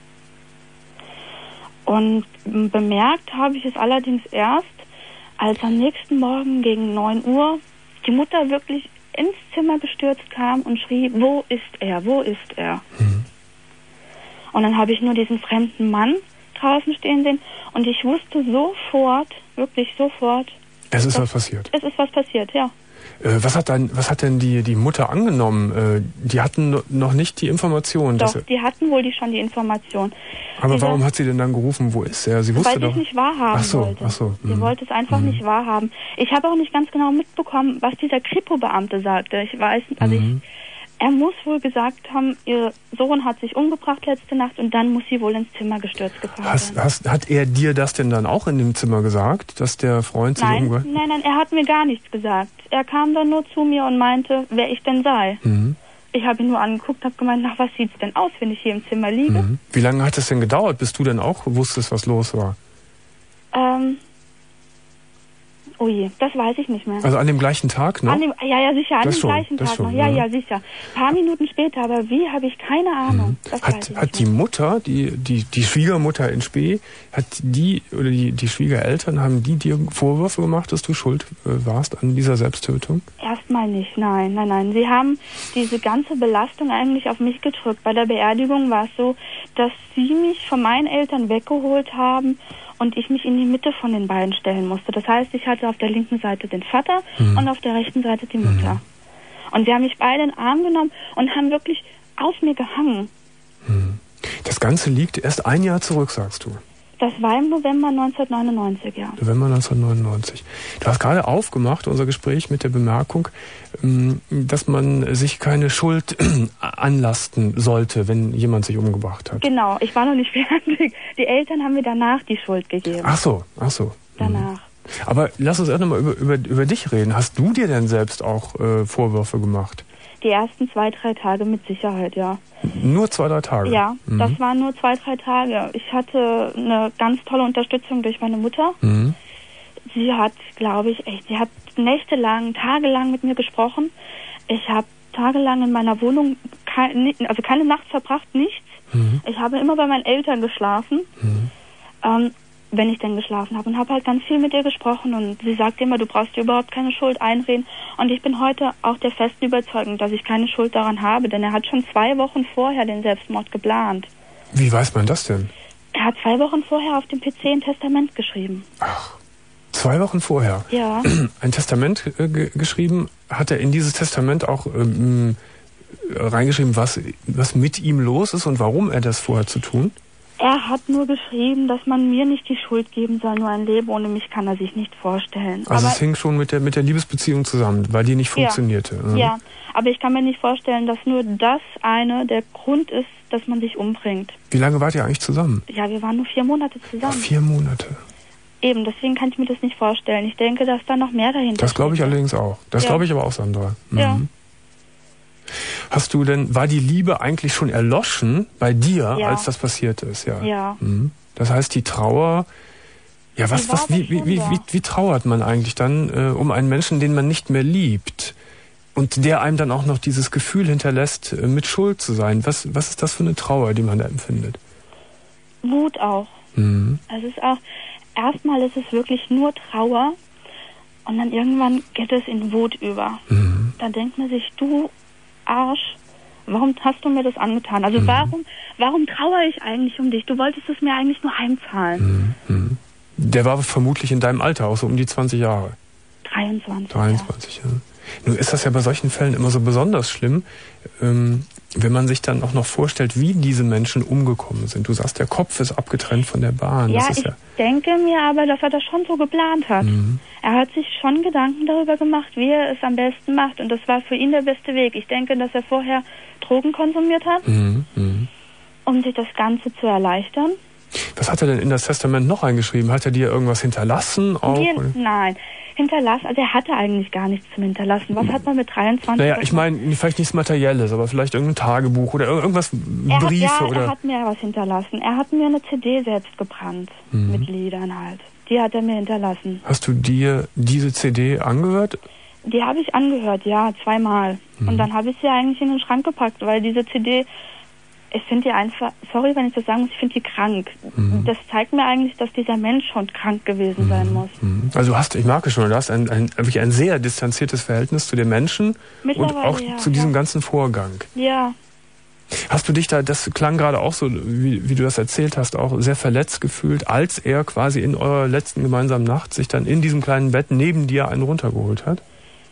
Und bemerkt habe ich es allerdings erst, als am nächsten Morgen gegen neun Uhr die Mutter wirklich ins Zimmer gestürzt kam und schrie, wo ist er, wo ist er? Mhm. Und dann habe ich nur diesen fremden Mann draußen stehen sehen und ich wusste sofort, wirklich sofort. Es ist was passiert. Es ist was passiert, ja. Äh, was hat dann, was hat denn die, die Mutter angenommen? Äh, die hatten noch nicht die Information. Doch, dass er, die hatten wohl die schon die Information. aber sie warum sagt, hat sie denn dann gerufen, wo ist er? Sie wusste weil doch. sie es nicht wahrhaben ach so, wollte. Ach so, sie wollte es einfach mhm. nicht wahrhaben. Ich habe auch nicht ganz genau mitbekommen, was dieser Kripo-Beamte sagte. Ich weiß, also mhm. ich Er muss wohl gesagt haben, ihr Sohn hat sich umgebracht letzte Nacht und dann muss sie wohl ins Zimmer gestürzt gefahren hast, werden. Hast, hat er dir das denn dann auch in dem Zimmer gesagt, dass der Freund sich umgebracht hat? Nein, nein, er hat mir gar nichts gesagt. Er kam dann nur zu mir und meinte, wer ich denn sei. Mhm. Ich habe ihn nur angeguckt, habe gemeint, nach was sieht's denn aus, wenn ich hier im Zimmer liege? Mhm. Wie lange hat es denn gedauert, bis du denn auch wusstest, was los war? Ähm... Oh je, das weiß ich nicht mehr. Also an dem gleichen Tag noch? An dem, ja, ja, sicher, an das dem schon, gleichen Tag schon, noch. Ja, ja, ja, sicher. Ein paar Minuten später, aber wie, habe ich keine Ahnung. Mhm. Das hat weiß ich hat nicht die mehr. Mutter, die, die, die Schwiegermutter in Spee, hat die, oder die, die Schwiegereltern, haben die dir Vorwürfe gemacht, dass du schuld äh, warst an dieser Selbsttötung? Erstmal nicht, nein, nein, nein. Sie haben diese ganze Belastung eigentlich auf mich gedrückt. Bei der Beerdigung war es so, dass sie mich von meinen Eltern weggeholt haben und ich mich in die Mitte von den beiden stellen musste. Das heißt, ich hatte auf der linken Seite den Vater mhm. und auf der rechten Seite die Mutter. Mhm. Und sie haben mich beide in den Arm genommen und haben wirklich auf mir gehangen. Mhm. Das Ganze liegt erst ein Jahr zurück, sagst du? Das war im November neunzehnhundertneunundneunzig, ja. November neunzehnhundertneunundneunzig. Du hast gerade aufgemacht, unser Gespräch mit der Bemerkung, dass man sich keine Schuld anlasten sollte, wenn jemand sich umgebracht hat. Genau, ich war noch nicht fertig. Die Eltern haben mir danach die Schuld gegeben. Ach so, ach so. Danach. Aber lass uns erst nochmal über, über, über dich reden. Hast du dir denn selbst auch äh, Vorwürfe gemacht? Die ersten zwei, drei Tage mit Sicherheit, ja. Nur zwei, drei Tage? Ja, mhm. das waren nur zwei, drei Tage. Ich hatte eine ganz tolle Unterstützung durch meine Mutter. Mhm. Sie hat, glaube ich, echt, sie hat nächtelang, tagelang mit mir gesprochen. Ich habe tagelang in meiner Wohnung, kein, also keine Nacht verbracht, nichts. Mhm. Ich habe immer bei meinen Eltern geschlafen, mhm. ähm, wenn ich denn geschlafen habe, und habe halt ganz viel mit ihr gesprochen, und sie sagte immer, du brauchst dir überhaupt keine Schuld einreden, und ich bin heute auch der festen Überzeugung, dass ich keine Schuld daran habe, denn er hat schon zwei Wochen vorher den Selbstmord geplant. Wie weiß man das denn? Er hat zwei Wochen vorher auf dem P C ein Testament geschrieben. Ach, zwei Wochen vorher? Ja. Ein Testament äh, ge- geschrieben? Hat er in dieses Testament auch ähm, reingeschrieben, was, was mit ihm los ist und warum er das vorhat zu tun? Er hat nur geschrieben, dass man mir nicht die Schuld geben soll, nur ein Leben ohne mich kann er sich nicht vorstellen. Also aber es hing schon mit der, mit der Liebesbeziehung zusammen, weil die nicht funktionierte. Ja, ja, aber ich kann mir nicht vorstellen, dass nur das eine der Grund ist, dass man sich umbringt. Wie lange wart ihr eigentlich zusammen? Ja, wir waren nur vier Monate zusammen. Vier Monate. Eben, deswegen kann ich mir das nicht vorstellen. Ich denke, dass da noch mehr dahinter steht. Das glaube ich allerdings auch. Das ja. glaube ich aber auch, Sandra. Mhm. Ja. Hast du denn, war die Liebe eigentlich schon erloschen bei dir, ja. als das passiert ist? Ja. Ja. Mhm. Das heißt, die Trauer, ja, was, was, wie, wie, wie, wie, wie trauert man eigentlich dann äh, um einen Menschen, den man nicht mehr liebt und der einem dann auch noch dieses Gefühl hinterlässt, äh, mit Schuld zu sein? Was, was ist das für eine Trauer, die man da empfindet? Wut auch. Mhm. Es ist auch, erstmal ist es wirklich nur Trauer, und dann irgendwann geht es in Wut über. Mhm. Dann denkt man sich, du Arsch, warum hast du mir das angetan? Also mhm. warum, warum trauere ich eigentlich um dich? Du wolltest es mir eigentlich nur heimzahlen. Mhm. Der war vermutlich in deinem Alter auch so um die zwanzig Jahre. dreiundzwanzig. dreiundzwanzig, ja. Nun ist das ja bei solchen Fällen immer so besonders schlimm, ähm, wenn man sich dann auch noch vorstellt, wie diese Menschen umgekommen sind. Du sagst, der Kopf ist abgetrennt von der Bahn. Ja, das ist ich ja denke mir aber, dass er das schon so geplant hat. Mhm. Er hat sich schon Gedanken darüber gemacht, wie er es am besten macht, und das war für ihn der beste Weg. Ich denke, dass er vorher Drogen konsumiert hat, mhm. Mhm. um sich das Ganze zu erleichtern. Was hat er denn in das Testament noch eingeschrieben? Hat er dir irgendwas hinterlassen? Auch, Wir, nein, hinterlassen, also er hatte eigentlich gar nichts zum Hinterlassen. Was hat man mit dreiundzwanzig? Naja, ich meine, vielleicht nichts Materielles, aber vielleicht irgendein Tagebuch oder irgendwas, er Briefe hat, ja, oder... er hat mir was hinterlassen. Er hat mir eine C D selbst gebrannt, mhm. mit Liedern halt. Die hat er mir hinterlassen. Hast du dir diese C D angehört? Die habe ich angehört, ja, zweimal. Mhm. Und dann habe ich sie eigentlich in den Schrank gepackt, weil diese C D... Ich finde die einfach, sorry, wenn ich das sagen muss, ich finde die krank. Mhm. Das zeigt mir eigentlich, dass dieser Mensch schon krank gewesen mhm. sein muss. Also du hast, ich mag es schon, du hast ein, ein, wirklich ein sehr distanziertes Verhältnis zu den Menschen und auch ja, zu diesem ja. ganzen Vorgang. Ja. Hast du dich da, das klang gerade auch so, wie, wie du das erzählt hast, auch sehr verletzt gefühlt, als er quasi in eurer letzten gemeinsamen Nacht sich dann in diesem kleinen Bett neben dir einen runtergeholt hat?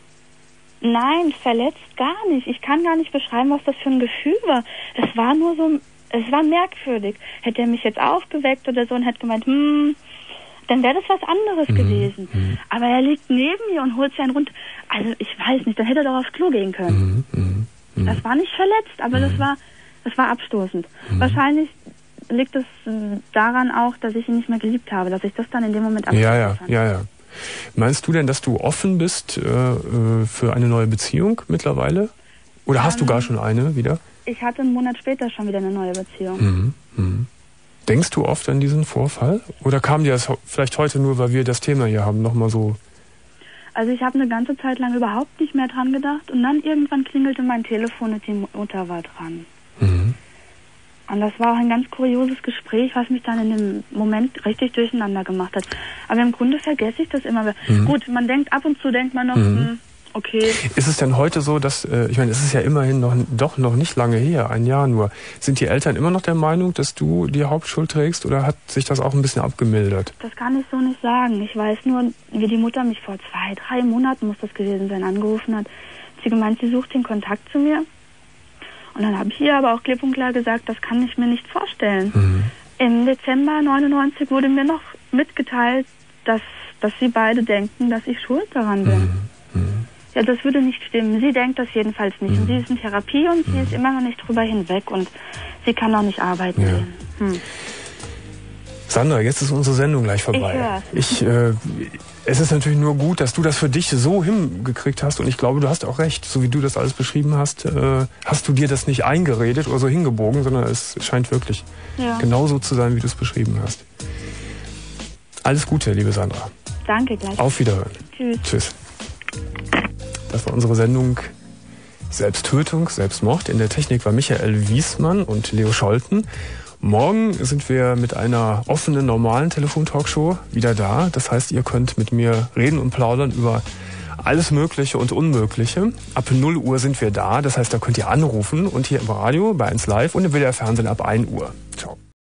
Nein, verletzt gar nicht. Ich kann gar nicht beschreiben, was das für ein Gefühl war. Es war nur so, es war merkwürdig. Hätte er mich jetzt aufgeweckt oder so und hätte gemeint, hm, dann wäre das was anderes mhm. gewesen. Mhm. Aber er liegt neben mir und holt sich einen runter. Also ich weiß nicht, dann hätte er doch aufs Klo gehen können. Mhm. Mhm. Das war nicht verletzt, aber mhm. das war, das war abstoßend. Mhm. Wahrscheinlich liegt es daran auch, dass ich ihn nicht mehr geliebt habe, dass ich das dann in dem Moment abstoßen ja, ja, fand. Ja, ja. Meinst du denn, dass du offen bist äh, für eine neue Beziehung mittlerweile? Oder hast ähm, du gar schon eine wieder? Ich hatte einen Monat später schon wieder eine neue Beziehung. Mhm, mhm. Denkst du oft an diesen Vorfall? Oder kam dir das vielleicht heute nur, weil wir das Thema hier haben, nochmal so? Also ich habe eine ganze Zeit lang überhaupt nicht mehr dran gedacht, und dann irgendwann klingelte mein Telefon und die Mutter war dran. Mhm. Und das war auch ein ganz kurioses Gespräch, was mich dann in dem Moment richtig durcheinander gemacht hat. Aber im Grunde vergesse ich das immer. Mhm. Gut, man denkt, ab und zu denkt man noch, mhm. mh, okay. Ist es denn heute so, dass, äh, ich meine, es ist ja immerhin noch, doch noch nicht lange her, ein Jahr nur. Sind die Eltern immer noch der Meinung, dass du die Hauptschuld trägst, oder hat sich das auch ein bisschen abgemildert? Das kann ich so nicht sagen. Ich weiß nur, wie die Mutter mich vor zwei, drei Monaten, muss das gewesen sein, angerufen hat. Sie gemeint, sie sucht den Kontakt zu mir. Und dann habe ich ihr aber auch klipp und klar gesagt, das kann ich mir nicht vorstellen. Mhm. Im Dezember neunundneunzig wurde mir noch mitgeteilt, dass, dass sie beide denken, dass ich schuld daran bin. Mhm. Ja, das würde nicht stimmen. Sie denkt das jedenfalls nicht. Mhm. Und sie ist in Therapie und mhm. sie ist immer noch nicht drüber hinweg und sie kann auch nicht arbeiten ja. gehen. Hm. Sandra, jetzt ist unsere Sendung gleich vorbei. Ich, ich äh, es ist natürlich nur gut, dass du das für dich so hingekriegt hast, und ich glaube, du hast auch recht. So wie du das alles beschrieben hast, äh, hast du dir das nicht eingeredet oder so hingebogen, sondern es scheint wirklich ja. genauso zu sein, wie du es beschrieben hast. Alles Gute, liebe Sandra. Danke, gleich. Auf Wiederhören. Tschüss. Tschüss. Das war unsere Sendung Selbsttötung, Selbstmord. In der Technik war Michael Wiesmann und Leo Scholten. Morgen sind wir mit einer offenen, normalen Telefontalkshow wieder da. Das heißt, ihr könnt mit mir reden und plaudern über alles Mögliche und Unmögliche. Ab null Uhr sind wir da. Das heißt, da könnt ihr anrufen und hier im Radio bei eins Live und im W D R Fernsehen ab ein Uhr. Ciao.